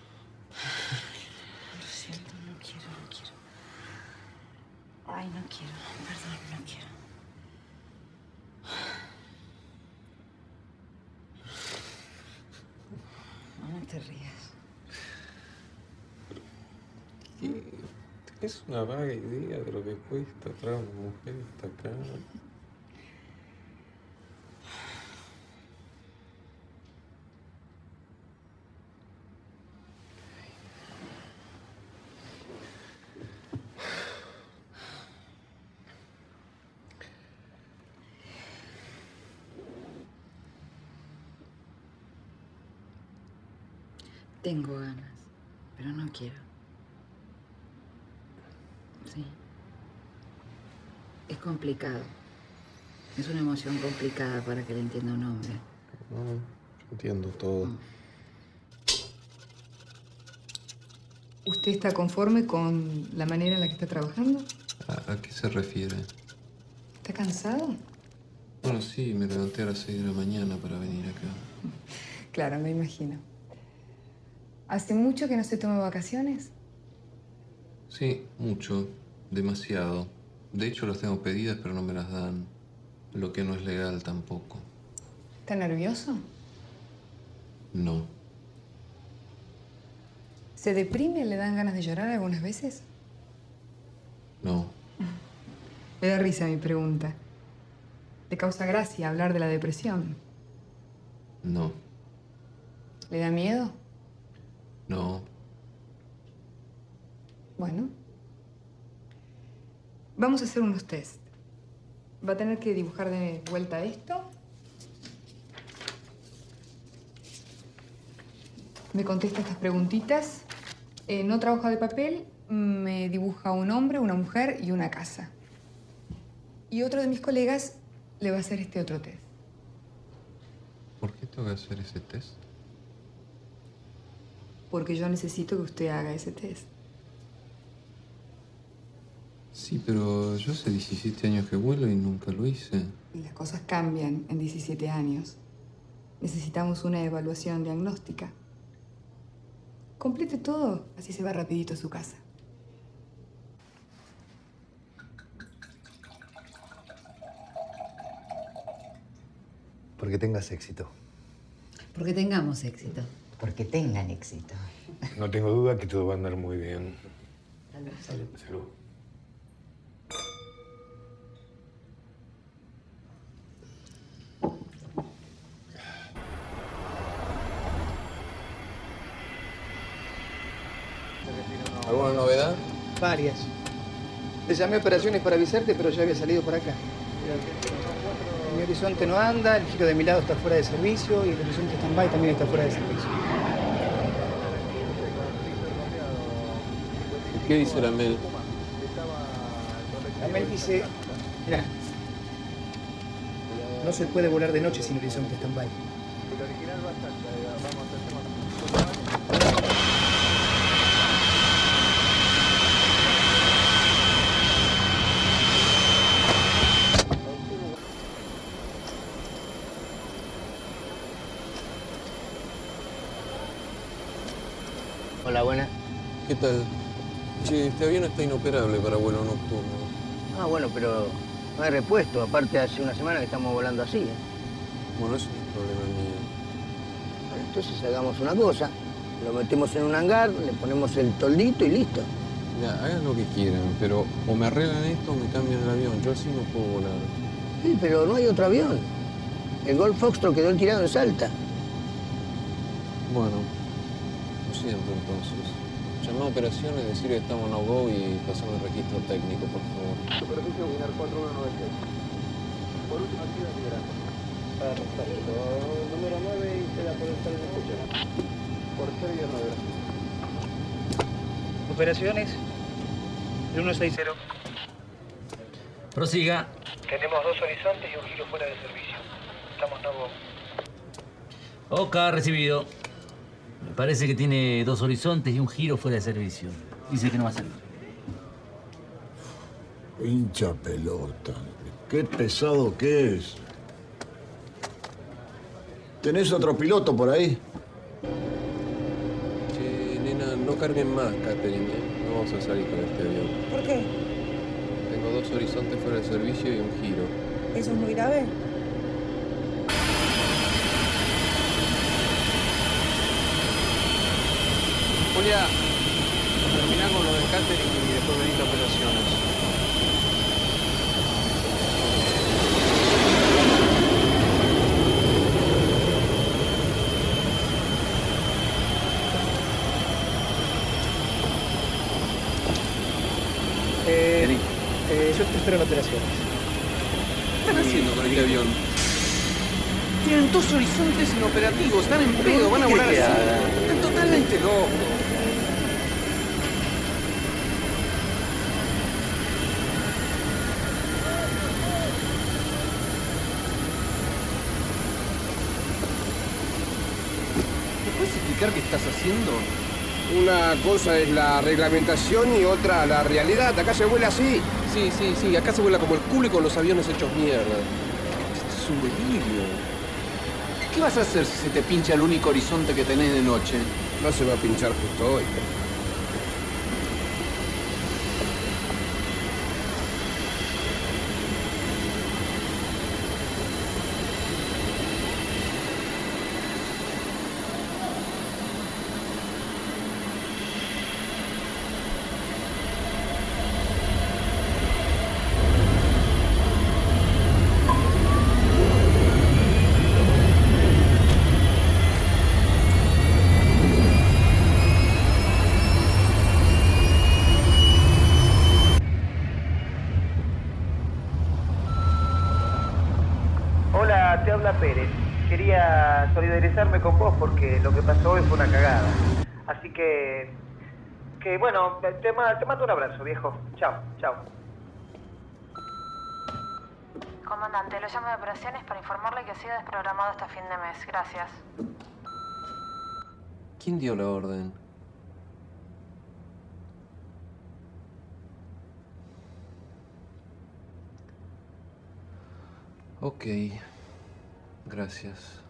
Lo siento, no quiero, no quiero. Ay, no quiero, perdón, no quiero. No, no te rías. ¿Tienes una vaga idea de lo que cuesta traer a una mujer hasta acá? Tengo ganas, pero no quiero. Sí. Es complicado. Es una emoción complicada para que la entienda un hombre. No, yo entiendo todo. ¿Usted está conforme con la manera en la que está trabajando? ¿A, a qué se refiere? ¿Está cansado? Bueno, sí, me levanté a las seis de la mañana para venir acá. Claro, me imagino. ¿Hace mucho que no se toma vacaciones? Sí, mucho. Demasiado. De hecho, las tengo pedidas, pero no me las dan. Lo que no es legal tampoco. ¿Está nervioso? No. ¿Se deprime? ¿Le dan ganas de llorar algunas veces? No. Me da risa mi pregunta. ¿Le causa gracia hablar de la depresión? No. ¿Le da miedo? No. Bueno. Vamos a hacer unos test. Va a tener que dibujar de vuelta esto. Me contesta estas preguntitas. En otra hoja de papel me dibuja un hombre, una mujer y una casa. Y otro de mis colegas le va a hacer este otro test. ¿Por qué tengo que hacer ese test? Porque yo necesito que usted haga ese test. Sí, pero yo hace diecisiete años que vuelo y nunca lo hice. Y las cosas cambian en diecisiete años. Necesitamos una evaluación diagnóstica. Complete todo, así se va rapidito a su casa. Porque tengas éxito. Porque tengamos éxito. Porque tengan éxito. No tengo duda que todo va a andar muy bien. Salud. Salud. Salud. ¿Alguna novedad? Varias. Te llamé a operaciones para avisarte, pero ya había salido por acá. Mi horizonte no anda, el giro de mi lado está fuera de servicio y el horizonte stand-by también está fuera de servicio. ¿Qué dice la Mel? La Mel dice, mirá, no se puede volar de noche sin horizonte stand-by. Hola, buena. ¿Qué tal? Che, este avión está inoperable para vuelo nocturno. Ah, bueno, pero no hay repuesto. Aparte, hace una semana que estamos volando así, ¿eh? Bueno, eso no es problema mío. Bueno, entonces hagamos una cosa. Lo metemos en un hangar, le ponemos el toldito y listo. Mira, hagan lo que quieran, pero o me arreglan esto o me cambian el avión. Yo así no puedo volar. Sí, pero no hay otro avión. El Golf Foxtrot quedó tirado en Salta. Bueno, lo siento entonces. Llamá a operaciones, decir que estamos no go y pasame el registro técnico, por favor. Superficie Guinar cuatro uno nueve seis. Por última actividad liberada. Perfecto. Número nueve y se la puede estar en escucha. Por serio nueve. Operaciones. El uno seis cero. Prosiga. Tenemos dos horizontes y un giro fuera de servicio. Estamos no go. Oca, recibido. Me parece que tiene dos horizontes y un giro fuera de servicio. Dice que no va a salir. Hincha pelota. Qué pesado que es. ¿Tenés otro piloto por ahí? Che, nena, no carguen más, Catherine, ¿eh? No vamos a salir con este avión. ¿Por qué? Tengo dos horizontes fuera de servicio y un giro. ¿Eso es muy grave? Julia, terminá con lo del catering y después venís a operaciones. Eh, eh, yo te espero en operaciones. ¿Qué están haciendo con este avión? Tienen dos horizontes inoperativos, están en pedo, van a volar así. Están totalmente locos. ¿Me puedes explicar qué estás haciendo? Una cosa es la reglamentación y otra la realidad. Acá se vuela así. Sí, sí, sí. Acá se vuela como el culo y con los aviones hechos mierda. Esto es un delirio. ¿Qué vas a hacer si se te pincha el único horizonte que tenés de noche? No se va a pinchar justo hoy. Hola, te habla Pérez. Quería solidarizarme con vos porque lo que pasó hoy fue una cagada. Así que... que bueno, te, ma- te mando un abrazo, viejo. Chao, chao. Comandante, lo llamo de operaciones para informarle que ha sido desprogramado hasta fin de mes. Gracias. ¿Quién dio la orden? Ok. Gracias.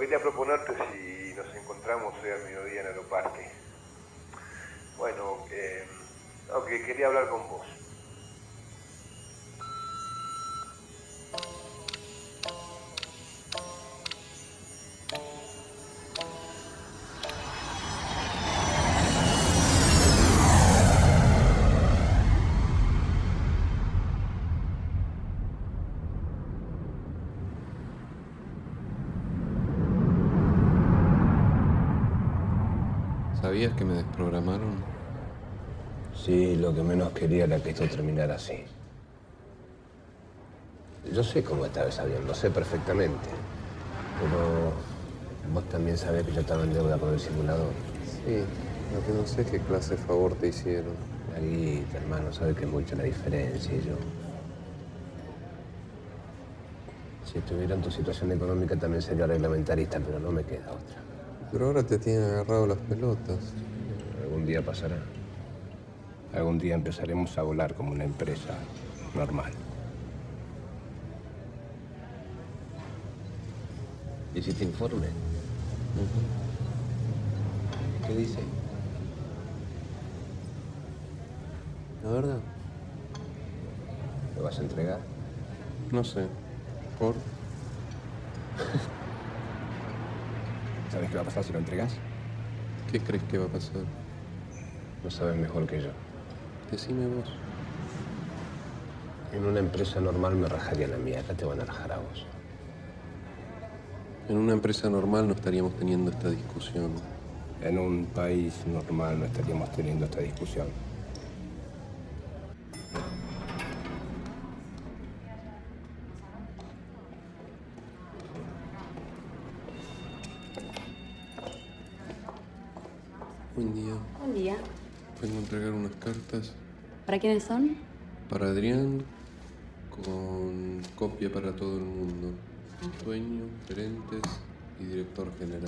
quería proponerte si nos encontramos hoy al mediodía en Aeroparque. Bueno, eh, no, que quería hablar con vos. ¿Sabías que me desprogramaron? Sí, lo que menos quería era que esto terminara así. Yo sé cómo estaba ese avión, lo sé perfectamente. Pero vos también sabés que yo estaba en deuda con el simulador. Sí, lo que no sé es qué clase de favor te hicieron. La guita, hermano, sabes que es mucha la diferencia y yo. Si estuviera en tu situación económica también sería reglamentarista, pero no me queda otra. Pero ahora te tienen agarrado las pelotas. Algún día pasará. Algún día empezaremos a volar como una empresa normal. ¿Hiciste informe? Uh-huh. ¿Qué dice? ¿La verdad? ¿Lo vas a entregar? No sé. ¿Por? ¿Sabes qué va a pasar si lo entregas? ¿Qué crees que va a pasar? Lo sabes mejor que yo. Decime vos. En una empresa normal me rajarían a mí, acá te van a rajar a vos. En una empresa normal no estaríamos teniendo esta discusión. En un país normal no estaríamos teniendo esta discusión. Buen día. Buen día. Vengo a entregar unas cartas. ¿Para quiénes son? Para Adrián, con copia para todo el mundo. Dueño, gerentes y director general.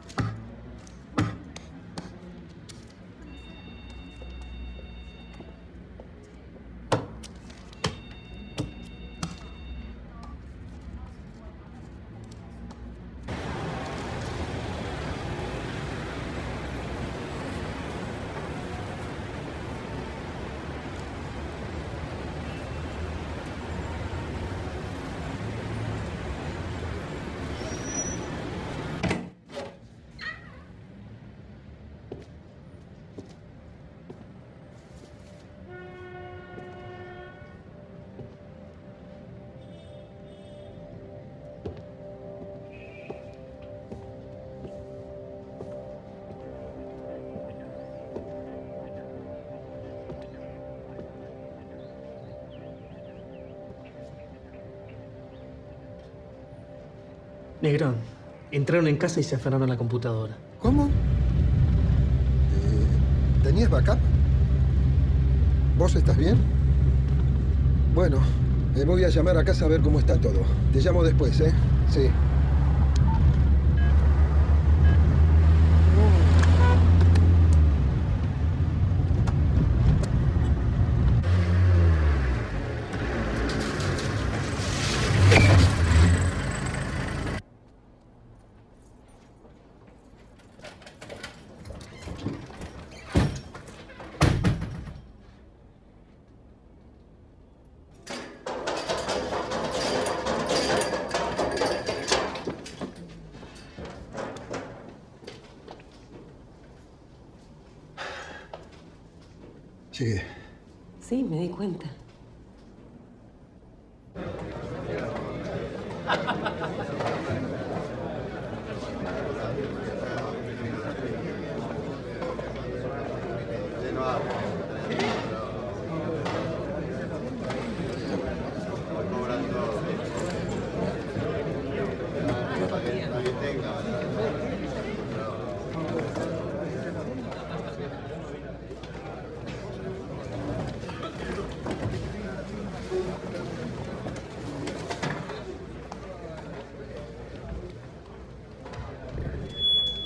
Negrón, entraron en casa y se afanaron la computadora. ¿Cómo? Eh, ¿Tenías backup? ¿Vos estás bien? Bueno, me voy a llamar a casa a ver cómo está todo. Te llamo después, ¿eh? Sí. Llegué. Sí, me di cuenta.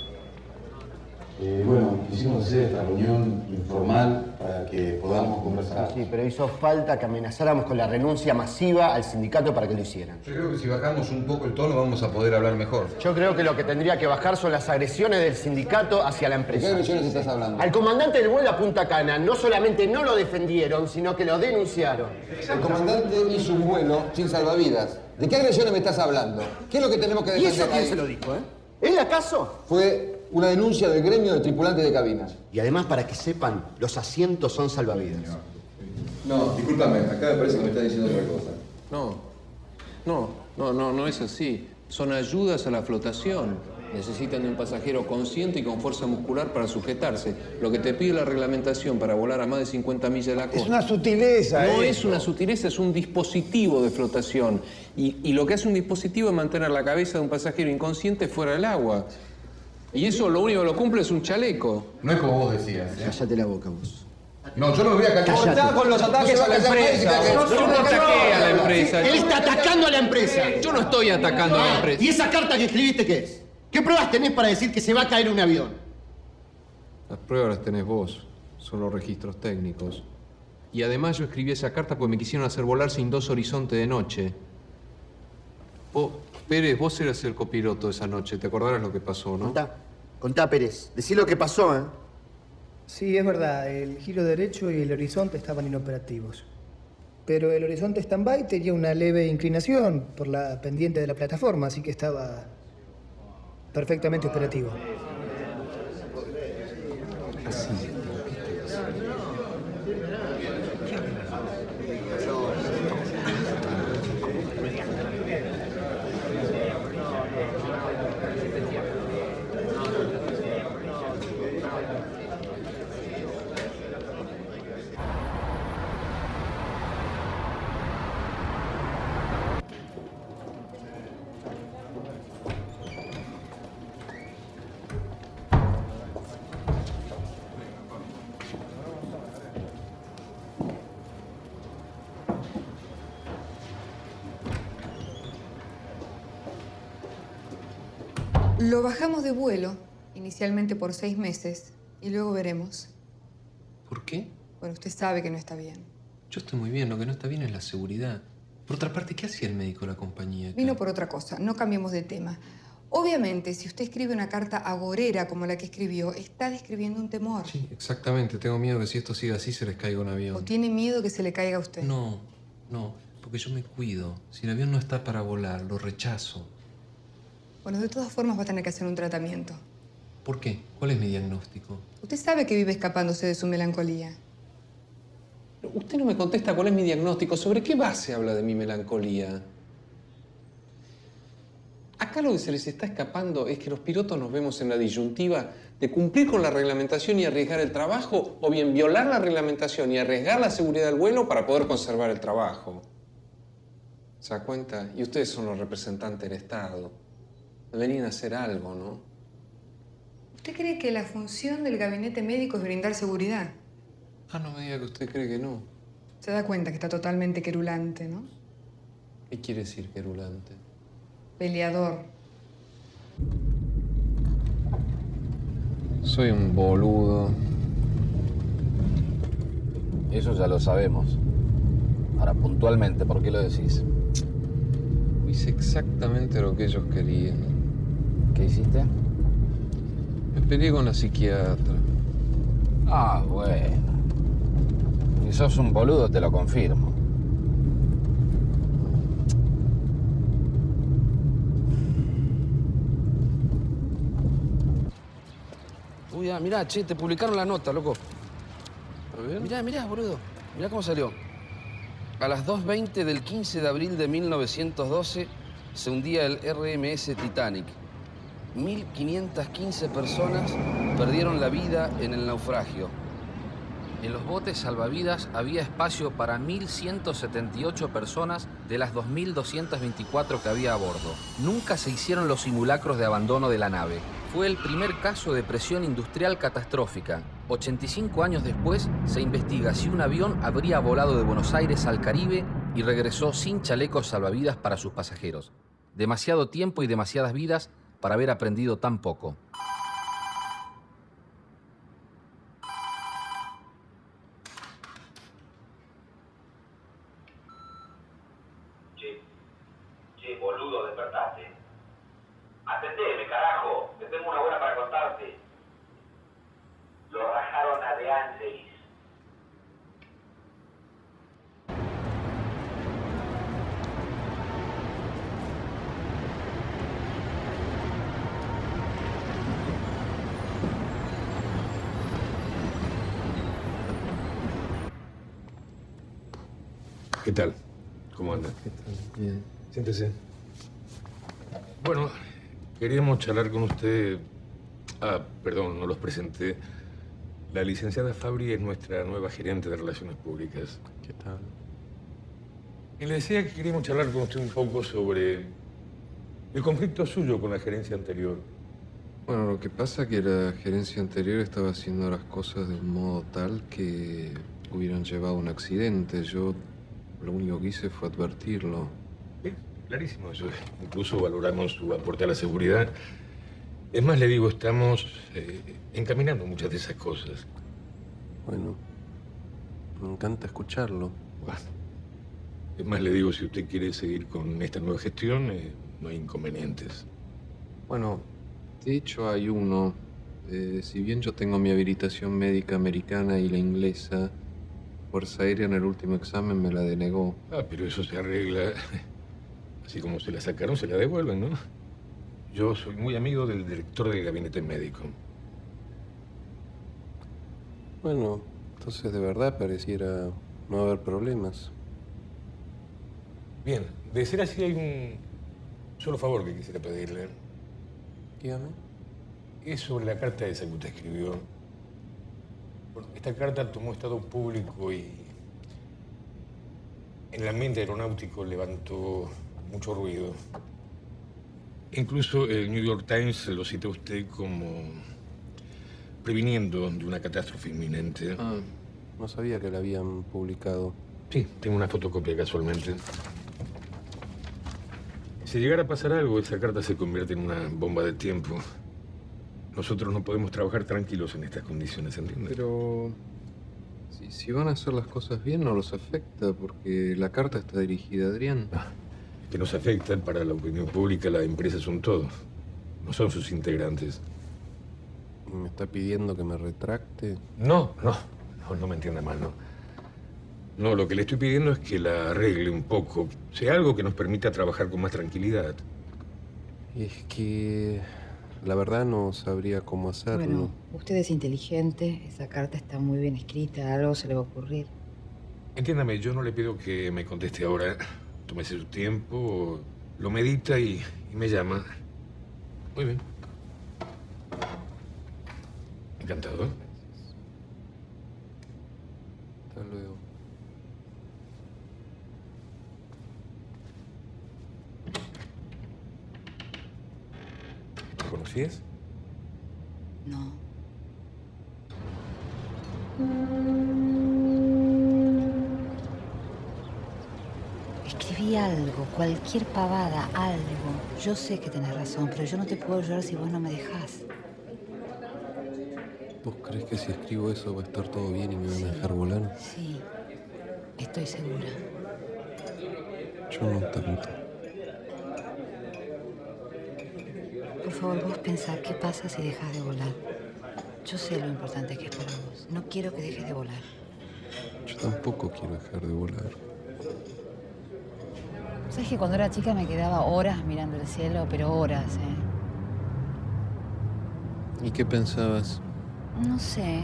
Eh, bueno, quisimos hacer esta reunión informal para que podamos conversar amenazar. Sí, sí, pero hizo falta que amenazáramos con la renuncia masiva al sindicato para que lo hicieran. Yo creo que si bajamos un poco el tono vamos a poder hablar mejor. Yo creo que lo que tendría que bajar son las agresiones del sindicato hacia la empresa. ¿De qué agresiones estás hablando? Al comandante del vuelo a Punta Cana no solamente no lo defendieron, sino que lo denunciaron. El comandante hizo un vuelo sin salvavidas. ¿De qué agresiones me estás hablando? ¿Qué es lo que tenemos que ¿Y defender eso quién ahí? se lo dijo, eh? ¿Él acaso? Fue una denuncia del gremio de tripulantes de cabinas. Y además, para que sepan, los asientos son salvavidas. No, discúlpame, acá me parece que me estás diciendo otra cosa. No, no, no, no, no es así. Son ayudas a la flotación. Necesitan de un pasajero consciente y con fuerza muscular para sujetarse. Lo que te pide la reglamentación para volar a más de cincuenta millas de la costa. Es una sutileza, No eso. es una sutileza, es un dispositivo de flotación. Y, y lo que hace un dispositivo es mantener la cabeza de un pasajero inconsciente fuera del agua. Y eso lo único que lo cumple es un chaleco. No es como vos decías. ¿eh? Cállate la boca, vos. No, yo no me voy a callar. Cállate. Con los ataques a la empresa. Yo no ataqué a la empresa. Él está atacando a la empresa. Yo no estoy atacando a la empresa. ¿Y esa carta que escribiste qué es? ¿Qué pruebas tenés para decir que se va a caer un avión? Las pruebas las tenés vos. Son los registros técnicos. Y además yo escribí esa carta porque me quisieron hacer volar sin dos horizontes de noche. Vos, Pérez, vos eras el copiloto esa noche. ¿Te acordarás lo que pasó, no? Contá. Contá, Pérez. Decí lo que pasó, ¿eh? Sí, es verdad. El giro derecho y el horizonte estaban inoperativos. Pero el horizonte stand-by tenía una leve inclinación por la pendiente de la plataforma, así que estaba perfectamente operativo. Así. Lo bajamos de vuelo, inicialmente por seis meses, y luego veremos. ¿Por qué? Bueno, usted sabe que no está bien. Yo estoy muy bien. Lo que no está bien es la seguridad. Por otra parte, ¿qué hacía el médico de la compañía acá? Vino por otra cosa, no cambiemos de tema. Obviamente, si usted escribe una carta agorera como la que escribió, está describiendo un temor. Sí, exactamente. Tengo miedo que si esto sigue así se les caiga un avión. ¿O tiene miedo que se le caiga a usted? No, no, porque yo me cuido. Si el avión no está para volar, lo rechazo. Bueno, de todas formas va a tener que hacer un tratamiento. ¿Por qué? ¿Cuál es mi diagnóstico? Usted sabe que vive escapándose de su melancolía. Usted no me contesta cuál es mi diagnóstico. ¿Sobre qué base habla de mi melancolía? Acá lo que se les está escapando es que los pilotos nos vemos en la disyuntiva de cumplir con la reglamentación y arriesgar el trabajo, o bien violar la reglamentación y arriesgar la seguridad del vuelo para poder conservar el trabajo. ¿Se da cuenta? Y ustedes son los representantes del Estado. Deberían hacer algo, ¿no? ¿Usted cree que la función del gabinete médico es brindar seguridad? Ah, no me diga que usted cree que no. Se da cuenta que está totalmente querulante, ¿no? ¿Qué quiere decir querulante? Peleador. Soy un boludo. Eso ya lo sabemos. Ahora, puntualmente, ¿por qué lo decís? Hice exactamente lo que ellos querían. ¿Qué hiciste? Me peleé con la psiquiatra. Ah, bueno. Si sos un boludo, te lo confirmo. Uy, ah, mirá, che, te publicaron la nota, loco. A ver. Mirá, mirá, boludo. Mirá cómo salió. A las dos veinte del quince de abril de mil novecientos doce se hundía el R M S Titanic. mil quinientas quince personas perdieron la vida en el naufragio. En los botes salvavidas había espacio para mil ciento setenta y ocho personas de las dos mil doscientas veinticuatro que había a bordo. Nunca se hicieron los simulacros de abandono de la nave. Fue el primer caso de presión industrial catastrófica. ochenta y cinco años después, se investiga si un avión habría volado de Buenos Aires al Caribe y regresó sin chalecos salvavidas para sus pasajeros. Demasiado tiempo y demasiadas vidas para haber aprendido tan poco. boludo, despertate. Atendeme, carajo, que tengo una buena para contarte. Lo rajaron a De Angelis. ¿Qué tal? ¿Cómo anda? ¿Qué tal? Bien. Siéntese. Bueno, queríamos charlar con usted. Ah, perdón, no los presenté. La licenciada Fabri es nuestra nueva gerente de Relaciones Públicas. ¿Qué tal? Y le decía que queríamos charlar con usted un poco sobre el conflicto suyo con la gerencia anterior. Bueno, lo que pasa es que la gerencia anterior estaba haciendo las cosas de un modo tal que hubieran llevado a un accidente. Yo lo único que hice fue advertirlo. Sí, clarísimo eso. Incluso valoramos su aporte a la seguridad. Es más, le digo, estamos eh, encaminando muchas de esas cosas. Bueno, me encanta escucharlo. Bueno, es más, le digo, si usted quiere seguir con esta nueva gestión, eh, no hay inconvenientes. Bueno, de hecho hay uno. Eh, si bien yo tengo mi habilitación médica americana y la inglesa, Fuerza Aérea en el último examen me la denegó. Ah, pero eso se arregla. Así como se la sacaron, se la devuelven, ¿no? Yo soy muy amigo del director del gabinete médico. Bueno, entonces de verdad pareciera no haber problemas. Bien, de ser así hay un solo favor que quisiera pedirle. Dígame. Es sobre la carta esa que usted escribió. Esta carta tomó estado público y en el ambiente aeronáutico levantó mucho ruido. Incluso el New York Times lo cita a usted como previniendo de una catástrofe inminente. Ah, no sabía que la habían publicado. Sí, tengo una fotocopia casualmente. Si llegara a pasar algo, esa carta se convierte en una bomba de tiempo. Nosotros no podemos trabajar tranquilos en estas condiciones, ¿entiende? Pero si, si van a hacer las cosas bien, no los afecta, porque la carta está dirigida a Adrián. Ah, que nos afecta para la opinión pública, la empresa son todos. No son sus integrantes. ¿Me está pidiendo que me retracte? No, no, no, no me entienda mal, no. No, lo que le estoy pidiendo es que la arregle un poco. Sea algo que nos permita trabajar con más tranquilidad. Es que la verdad no sabría cómo hacerlo. Bueno, usted es inteligente, esa carta está muy bien escrita, algo se le va a ocurrir. Entiéndame, yo no le pido que me conteste ahora. Tómese su tiempo, lo medita y, y me llama. Muy bien. Encantado. Hasta luego. ¿Te conocías? No. Escribí algo, cualquier pavada, algo. Yo sé que tenés razón, pero yo no te puedo ayudar si vos no me dejás. ¿Vos crees que si escribo eso va a estar todo bien y me van a dejar volar? Sí, estoy segura. Yo no tanto. Por favor, vos pensá, ¿qué pasa si dejas de volar? Yo sé lo importante que es para vos. No quiero que dejes de volar. Yo tampoco quiero dejar de volar. ¿Sabes que cuando era chica me quedaba horas mirando el cielo? Pero horas, ¿eh? ¿Y qué pensabas? No sé.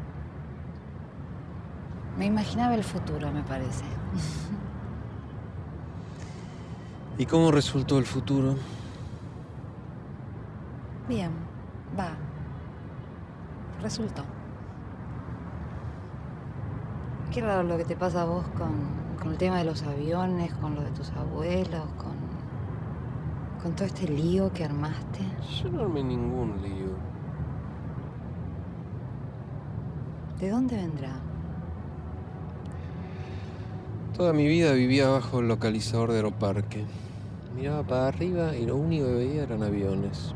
Me imaginaba el futuro, me parece. ¿Y cómo resultó el futuro? Bien, va. Resultó. Qué raro lo que te pasa a vos con, con el tema de los aviones, con lo de tus abuelos, con, con todo este lío que armaste. Yo no armé ningún lío. ¿De dónde vendrá? Toda mi vida vivía bajo el localizador de Aeroparque. Miraba para arriba y lo único que veía eran aviones.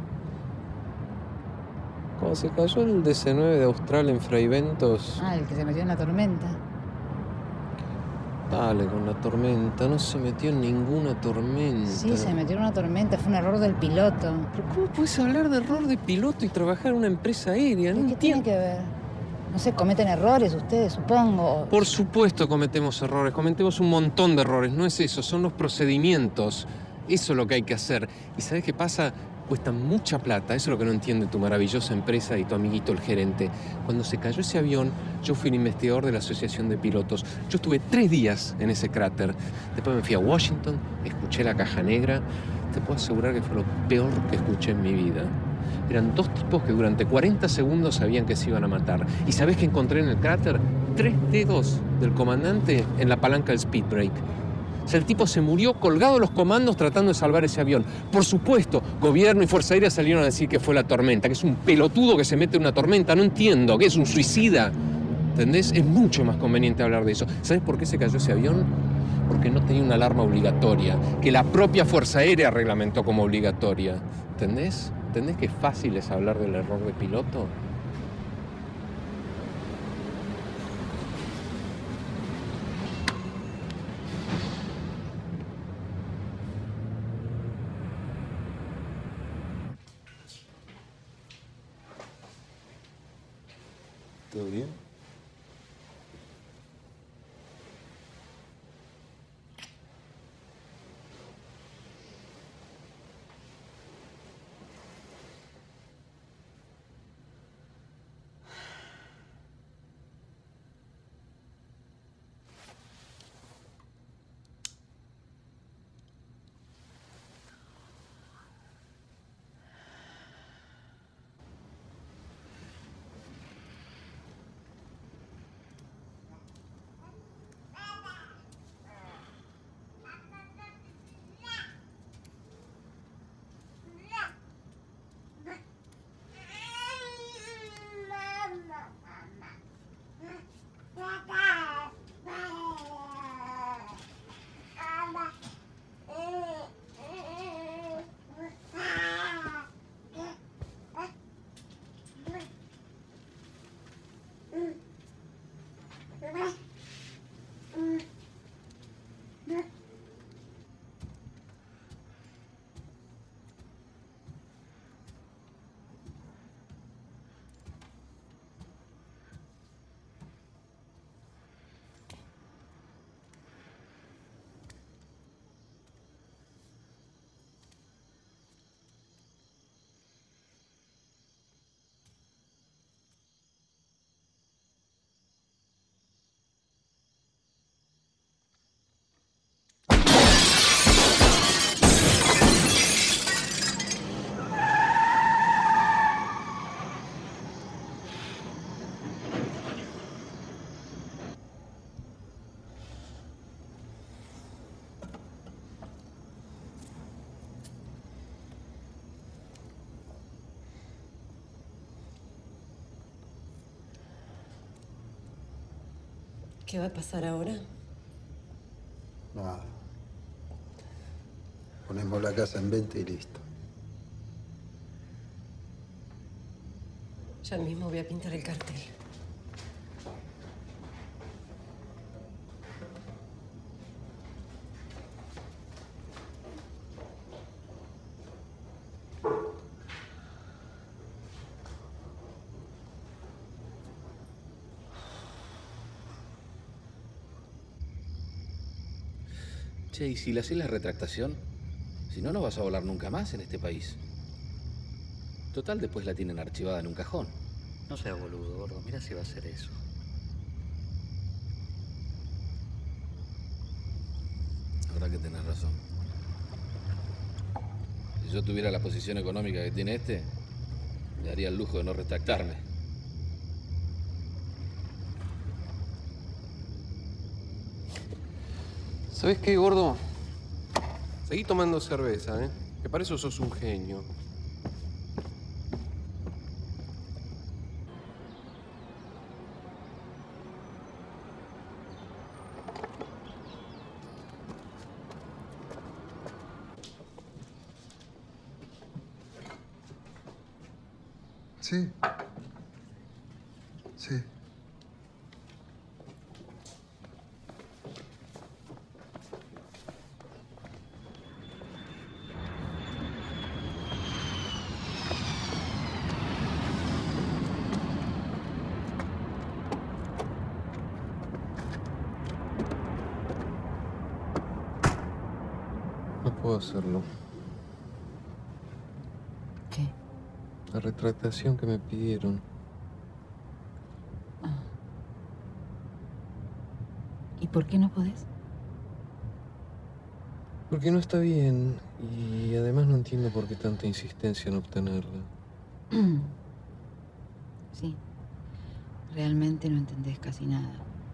Cuando se cayó el D C nueve de Austral en Fraiventos... Ah, el que se metió en la tormenta. Dale con la tormenta, no se metió en ninguna tormenta. Sí, se metió en una tormenta, fue un error del piloto. ¿Pero cómo puedes hablar de error de piloto y trabajar en una empresa aérea? No ¿Qué entiendo. tiene que ver? No sé, cometen errores ustedes, supongo. Por supuesto cometemos errores, cometemos un montón de errores. No es eso, son los procedimientos. Eso es lo que hay que hacer. ¿Y sabes qué pasa? Cuesta mucha plata. Eso es lo que no entiende tu maravillosa empresa y tu amiguito el gerente. Cuando se cayó ese avión, yo fui el investigador de la Asociación de Pilotos. Yo estuve tres días en ese cráter. Después me fui a Washington, escuché la caja negra. Te puedo asegurar que fue lo peor que escuché en mi vida. Eran dos tipos que durante cuarenta segundos sabían que se iban a matar. ¿Y sabés qué encontré en el cráter? Tres dedos del comandante en la palanca del speed brake. O sea, el tipo se murió colgado de los comandos tratando de salvar ese avión. Por supuesto, gobierno y Fuerza Aérea salieron a decir que fue la tormenta, que es un pelotudo que se mete en una tormenta. No entiendo, que es un suicida. ¿Entendés? Es mucho más conveniente hablar de eso. ¿Sabés por qué se cayó ese avión? Porque no tenía una alarma obligatoria, que la propia Fuerza Aérea reglamentó como obligatoria. ¿Entendés? ¿Entendés que fácil es hablar del error de piloto? ¿Todo bien? ¿Qué va a pasar ahora? Nada. Ponemos la casa en venta y listo. Ya mismo voy a pintar el cartel. Che, ¿y si le haces la retractación? Si no, no vas a volar nunca más en este país. Total, después la tienen archivada en un cajón. No seas boludo, gordo. Mira si va a hacer eso. La verdad que tenés razón. Si yo tuviera la posición económica que tiene este, me daría el lujo de no retractarme. ¿Sabés qué, gordo? Seguí tomando cerveza, ¿eh? Que para eso sos un genio. Sí. Sí. puedo hacerlo. ¿Qué? La retractación que me pidieron. Ah. ¿Y por qué no podés? Porque no está bien. Y además no entiendo por qué tanta insistencia en obtenerla. Sí. Realmente no entendés casi nada.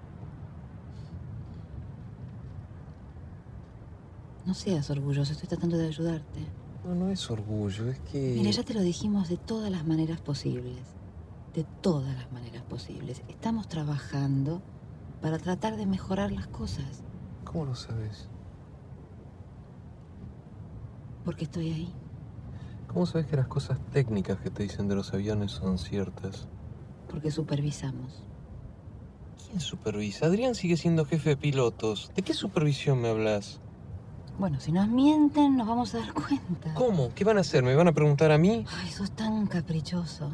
No seas orgulloso, estoy tratando de ayudarte. No, no es orgullo, es que... Mira, ya te lo dijimos de todas las maneras posibles. De todas las maneras posibles. Estamos trabajando para tratar de mejorar las cosas. ¿Cómo lo sabes? Porque estoy ahí. ¿Cómo sabes que las cosas técnicas que te dicen de los aviones son ciertas? Porque supervisamos. ¿Quién supervisa? Adrián sigue siendo jefe de pilotos. ¿De qué supervisión me hablas? Bueno, si nos mienten, nos vamos a dar cuenta. ¿Cómo? ¿Qué van a hacer? ¿Me van a preguntar a mí? Ay, sos tan caprichoso.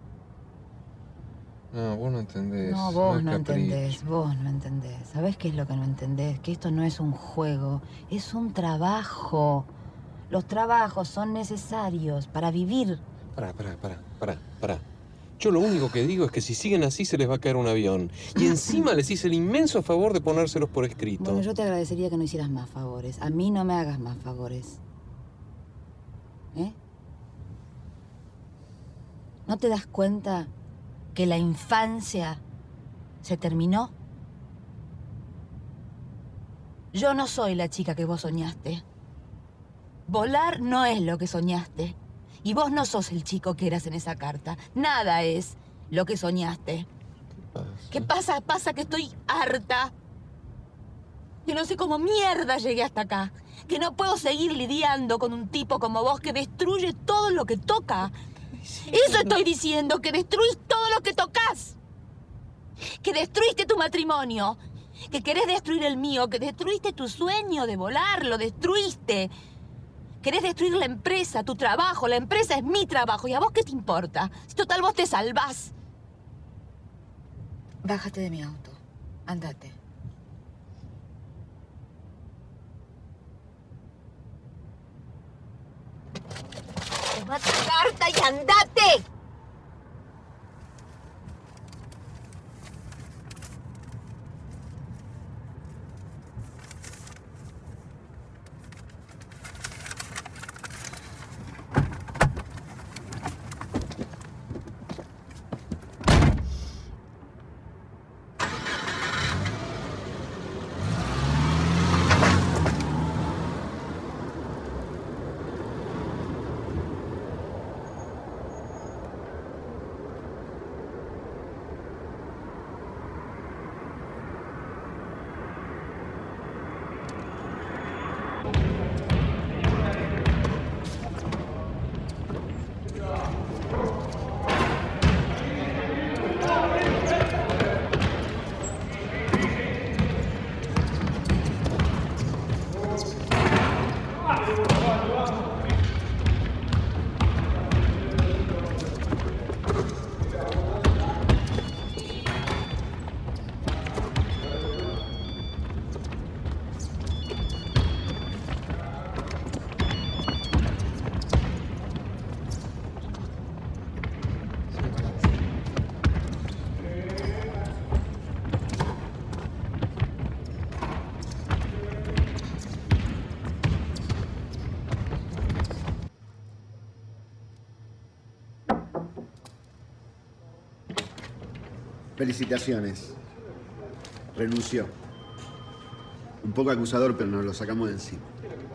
No, vos no entendés. No, vos no, es entendés, vos no entendés. ¿Sabés qué es lo que no entendés? Que esto no es un juego, es un trabajo. Los trabajos son necesarios para vivir. Pará, pará, pará, pará, pará. Yo lo único que digo es que si siguen así se les va a caer un avión. Y encima les hice el inmenso favor de ponérselos por escrito. Bueno, yo te agradecería que no hicieras más favores. A mí no me hagas más favores. ¿Eh? ¿No te das cuenta que la infancia se terminó? Yo no soy la chica que vos soñaste. Volar no es lo que soñaste. Y vos no sos el chico que eras en esa carta. Nada es lo que soñaste. ¿Qué pasa? Pasa que estoy harta. Que no sé cómo mierda llegué hasta acá. Que no puedo seguir lidiando con un tipo como vos que destruye todo lo que toca. Eso estoy diciendo, que destruís todo lo que tocas. Que destruiste tu matrimonio. Que querés destruir el mío. Que destruiste tu sueño de volar. Lo destruiste. Querés destruir la empresa, tu trabajo. La empresa es mi trabajo. ¿Y a vos qué te importa? Si total vos te salvás. Bájate de mi auto. Andate. Toma tu carta y andate. Felicitaciones. Renunció. Un poco acusador, pero nos lo sacamos de encima.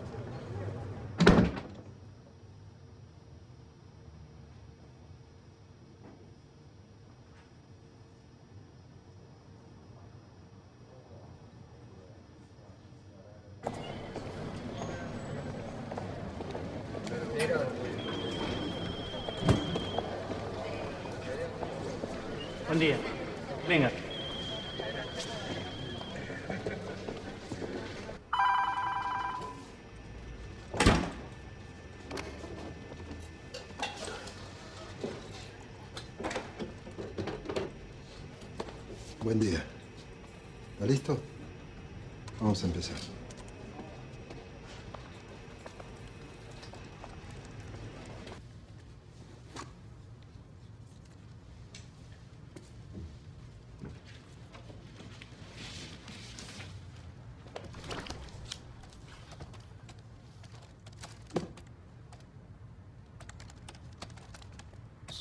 Buen día. Venga. Buen día. ¿Está listo? Vamos a empezar.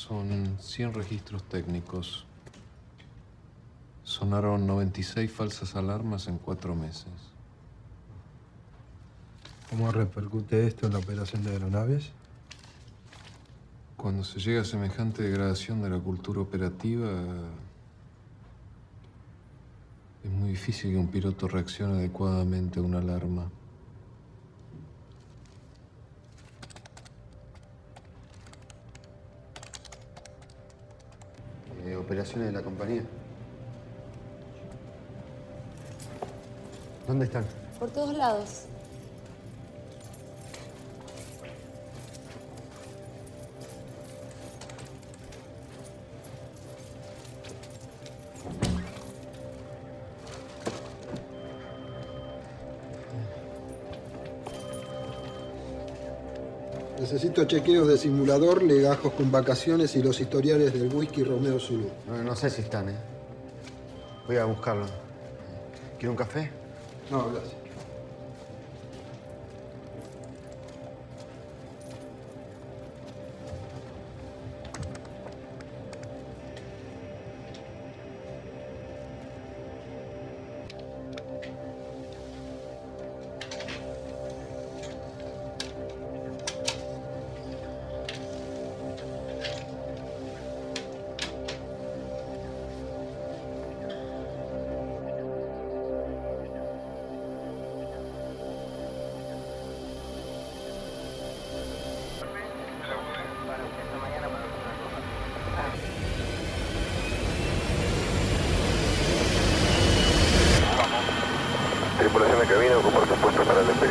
Son cien registros técnicos. Sonaron noventa y seis falsas alarmas en cuatro meses. ¿Cómo repercute esto en la operación de aeronaves? Cuando se llega a semejante degradación de la cultura operativa, es muy difícil que un piloto reaccione adecuadamente a una alarma. Eh, operaciones de la compañía. ¿Dónde están? Por todos lados. Necesito chequeos de simulador, legajos con vacaciones y los historiales del whisky Romeo Zulu. No, no sé si están, ¿eh? Voy a buscarlo. ¿Quiere un café? No, gracias. Tripulación de cabina, ocupar sus puestos para el despegue.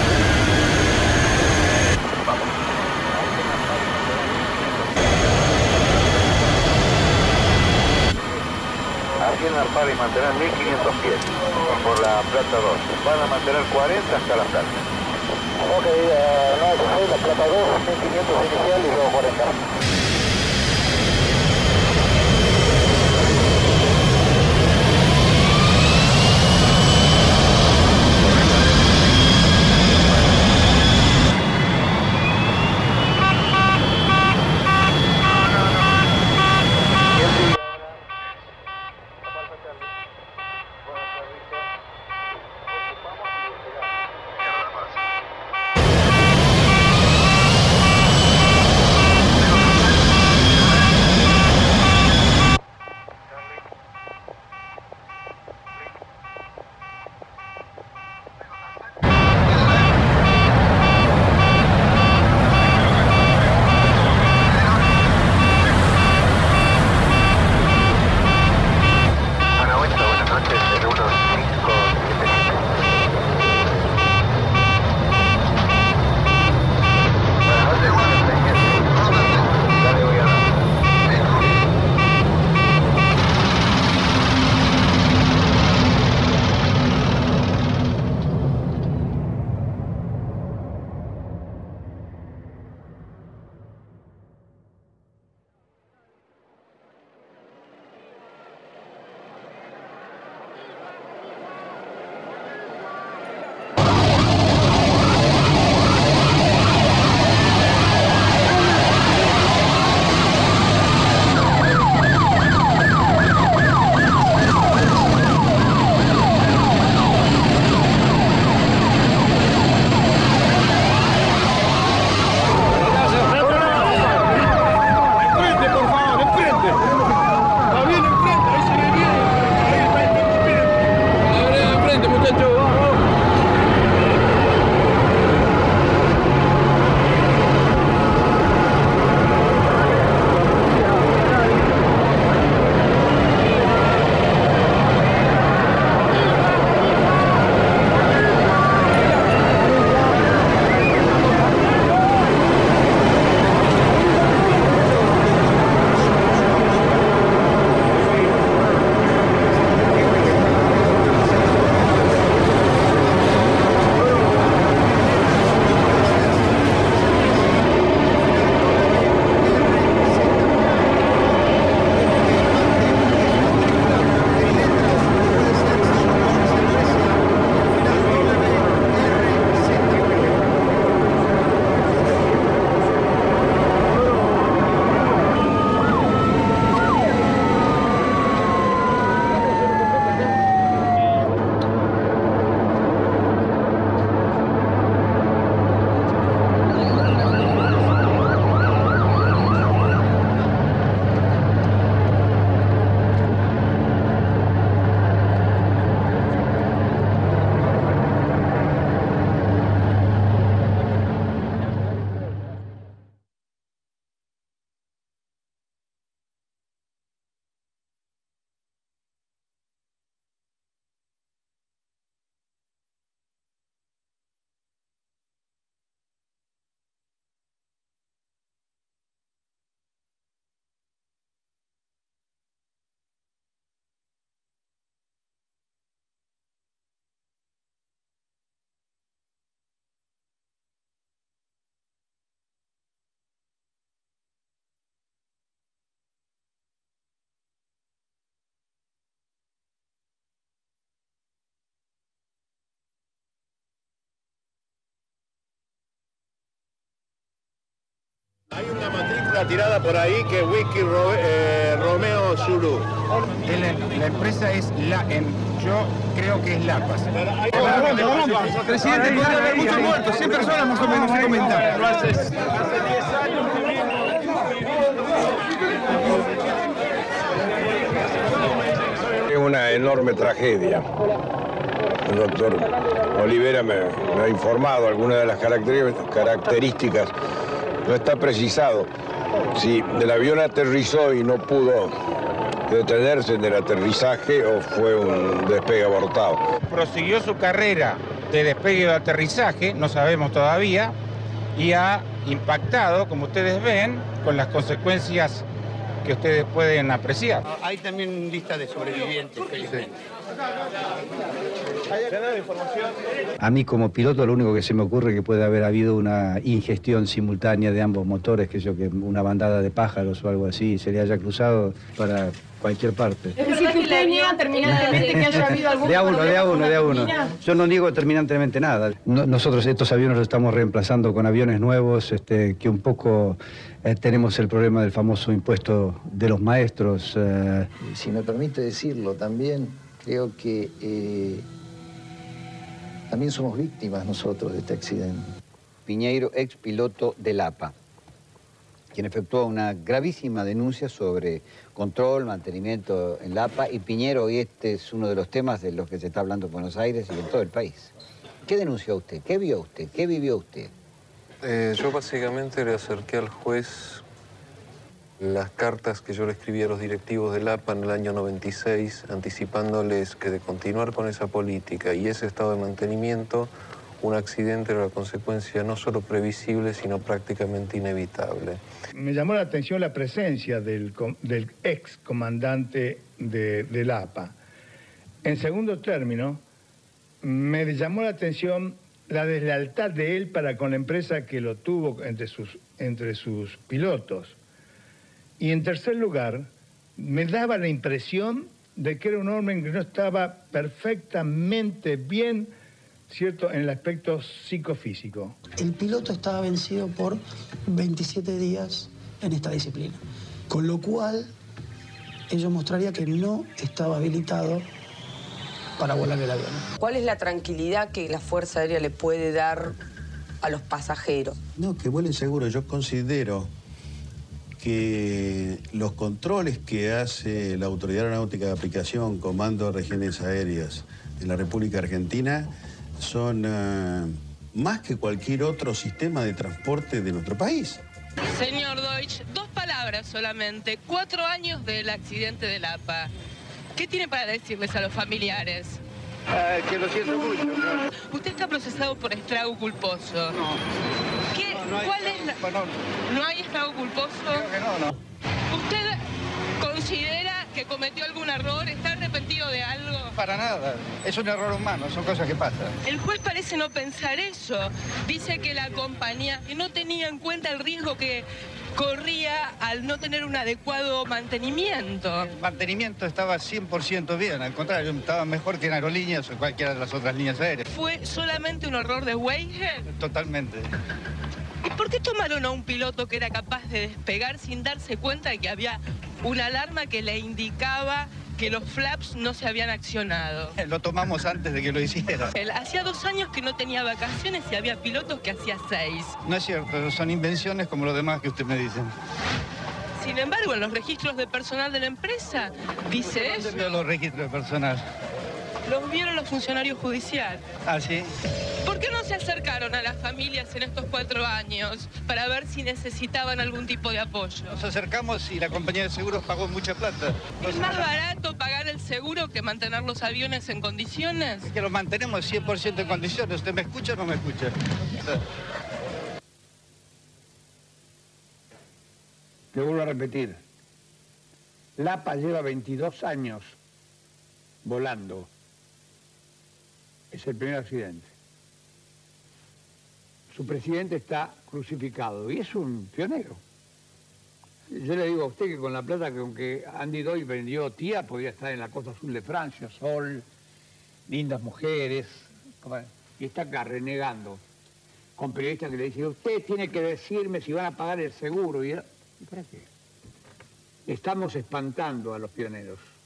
Vamos. Ascienden al par y mantener mil quinientos pies por la plata dos. Van a mantener cuarenta hasta la plata. Ok, uh, no, soy la plata dos, mil quinientos inicial y luego cuarenta. Hay una matrícula tirada por ahí que es Whisky Ro eh, Romeo Zulu. La, la empresa es la... En, yo creo que es Lapas. Presidente, podría haber muchos muertos, cien personas más o menos se comentan. Hace diez años que Es una enorme tragedia. El doctor Olivera me, me ha informado algunas de las características. No está precisado si el avión aterrizó y no pudo detenerse en el aterrizaje o fue un despegue abortado. Prosiguió su carrera de despegue o de aterrizaje, no sabemos todavía, y ha impactado, como ustedes ven, con las consecuencias que ustedes pueden apreciar. Hay también lista de sobrevivientes, felizmente. A mí como piloto lo único que se me ocurre es que puede haber habido una ingestión simultánea de ambos motores, que yo que una bandada de pájaros o algo así se le haya cruzado para cualquier parte. ¿Es verdad que la niega terminantemente que haya habido algún De a uno, problema de a con uno, la de a uno. turbina? Yo no niego terminantemente nada. No- nosotros estos aviones los estamos reemplazando con aviones nuevos, este, que un poco eh, tenemos el problema del famoso impuesto de los maestros. eh. Si me permite decirlo también, creo que eh, también somos víctimas nosotros de este accidente. Piñeiro, ex piloto del A P A, quien efectuó una gravísima denuncia sobre control, mantenimiento en la A P A, y Piñero, y este es uno de los temas de los que se está hablando en Buenos Aires y en todo el país. ¿Qué denunció usted? ¿Qué vio usted? ¿Qué vivió usted? Eh, yo básicamente le acerqué al juez las cartas que yo le escribí a los directivos del A P A en el año noventa y seis, anticipándoles que de continuar con esa política y ese estado de mantenimiento, un accidente era la consecuencia no solo previsible, sino prácticamente inevitable. Me llamó la atención la presencia del, com- del ex comandante de, del A P A. En segundo término, me llamó la atención la deslealtad de él para con la empresa que lo tuvo entre sus, entre sus pilotos. Y en tercer lugar, me daba la impresión de que era un hombre que no estaba perfectamente bien, ¿cierto?, en el aspecto psicofísico. El piloto estaba vencido por veintisiete días en esta disciplina, con lo cual ello mostraría que no estaba habilitado para volar el avión. ¿Cuál es la tranquilidad que la Fuerza Aérea le puede dar a los pasajeros? No, que vuelen seguro. Yo considero que los controles que hace la Autoridad Aeronáutica de Aplicación, Comando de Regiones Aéreas en la República Argentina, son uh, más que cualquier otro sistema de transporte de nuestro país. Señor Deutsch, dos palabras solamente. Cuatro años del accidente del A P A. ¿Qué tiene para decirles a los familiares? Eh, que lo siento mucho. ¿No? Usted está procesado por estrago culposo. No. ¿Qué? No, no hay, ¿Cuál es la... no, no. ¿No hay estrago culposo? Creo que no, no. ¿Usted considera que cometió algún error? ¿Está arrepentido de algo? Para nada. Es un error humano, son cosas que pasan. El juez parece no pensar eso. Dice que la compañía que no tenía en cuenta el riesgo que corría al no tener un adecuado mantenimiento. El mantenimiento estaba cien por ciento bien, al contrario, estaba mejor que en aerolíneas o en cualquiera de las otras líneas aéreas. ¿Fue solamente un error de Weiger? Totalmente. ¿Y por qué tomaron a un piloto que era capaz de despegar sin darse cuenta de que había una alarma que le indicaba que los flaps no se habían accionado? Lo tomamos antes de que lo hiciera. Él hacía dos años que no tenía vacaciones y había pilotos que hacía seis. No es cierto, son invenciones como lo demás que usted me dice. Sin embargo, en los registros de personal de la empresa dice eso. ¿Dónde veo los registros de personal? Los vieron los funcionarios judiciales. Ah, ¿sí? ¿Por qué no se acercaron a las familias en estos cuatro años para ver si necesitaban algún tipo de apoyo? Nos acercamos y la compañía de seguros pagó mucha plata. ¿Es más barato pagar el seguro que mantener los aviones en condiciones? Es que los mantenemos cien por ciento en condiciones. ¿Usted me escucha o no me escucha? Te vuelvo a repetir. Lapa lleva veintidós años volando. Es el primer accidente. Su presidente está crucificado y es un pionero. Yo le digo a usted que con la plata que aunque Andy Doyle vendió tía, podía estar en la costa azul de Francia, sol, lindas mujeres, y está acá renegando. con periodistas que le dicen, usted tiene que decirme si van a pagar el seguro. ¿Y, ¿y para qué? Estamos espantando a los pioneros.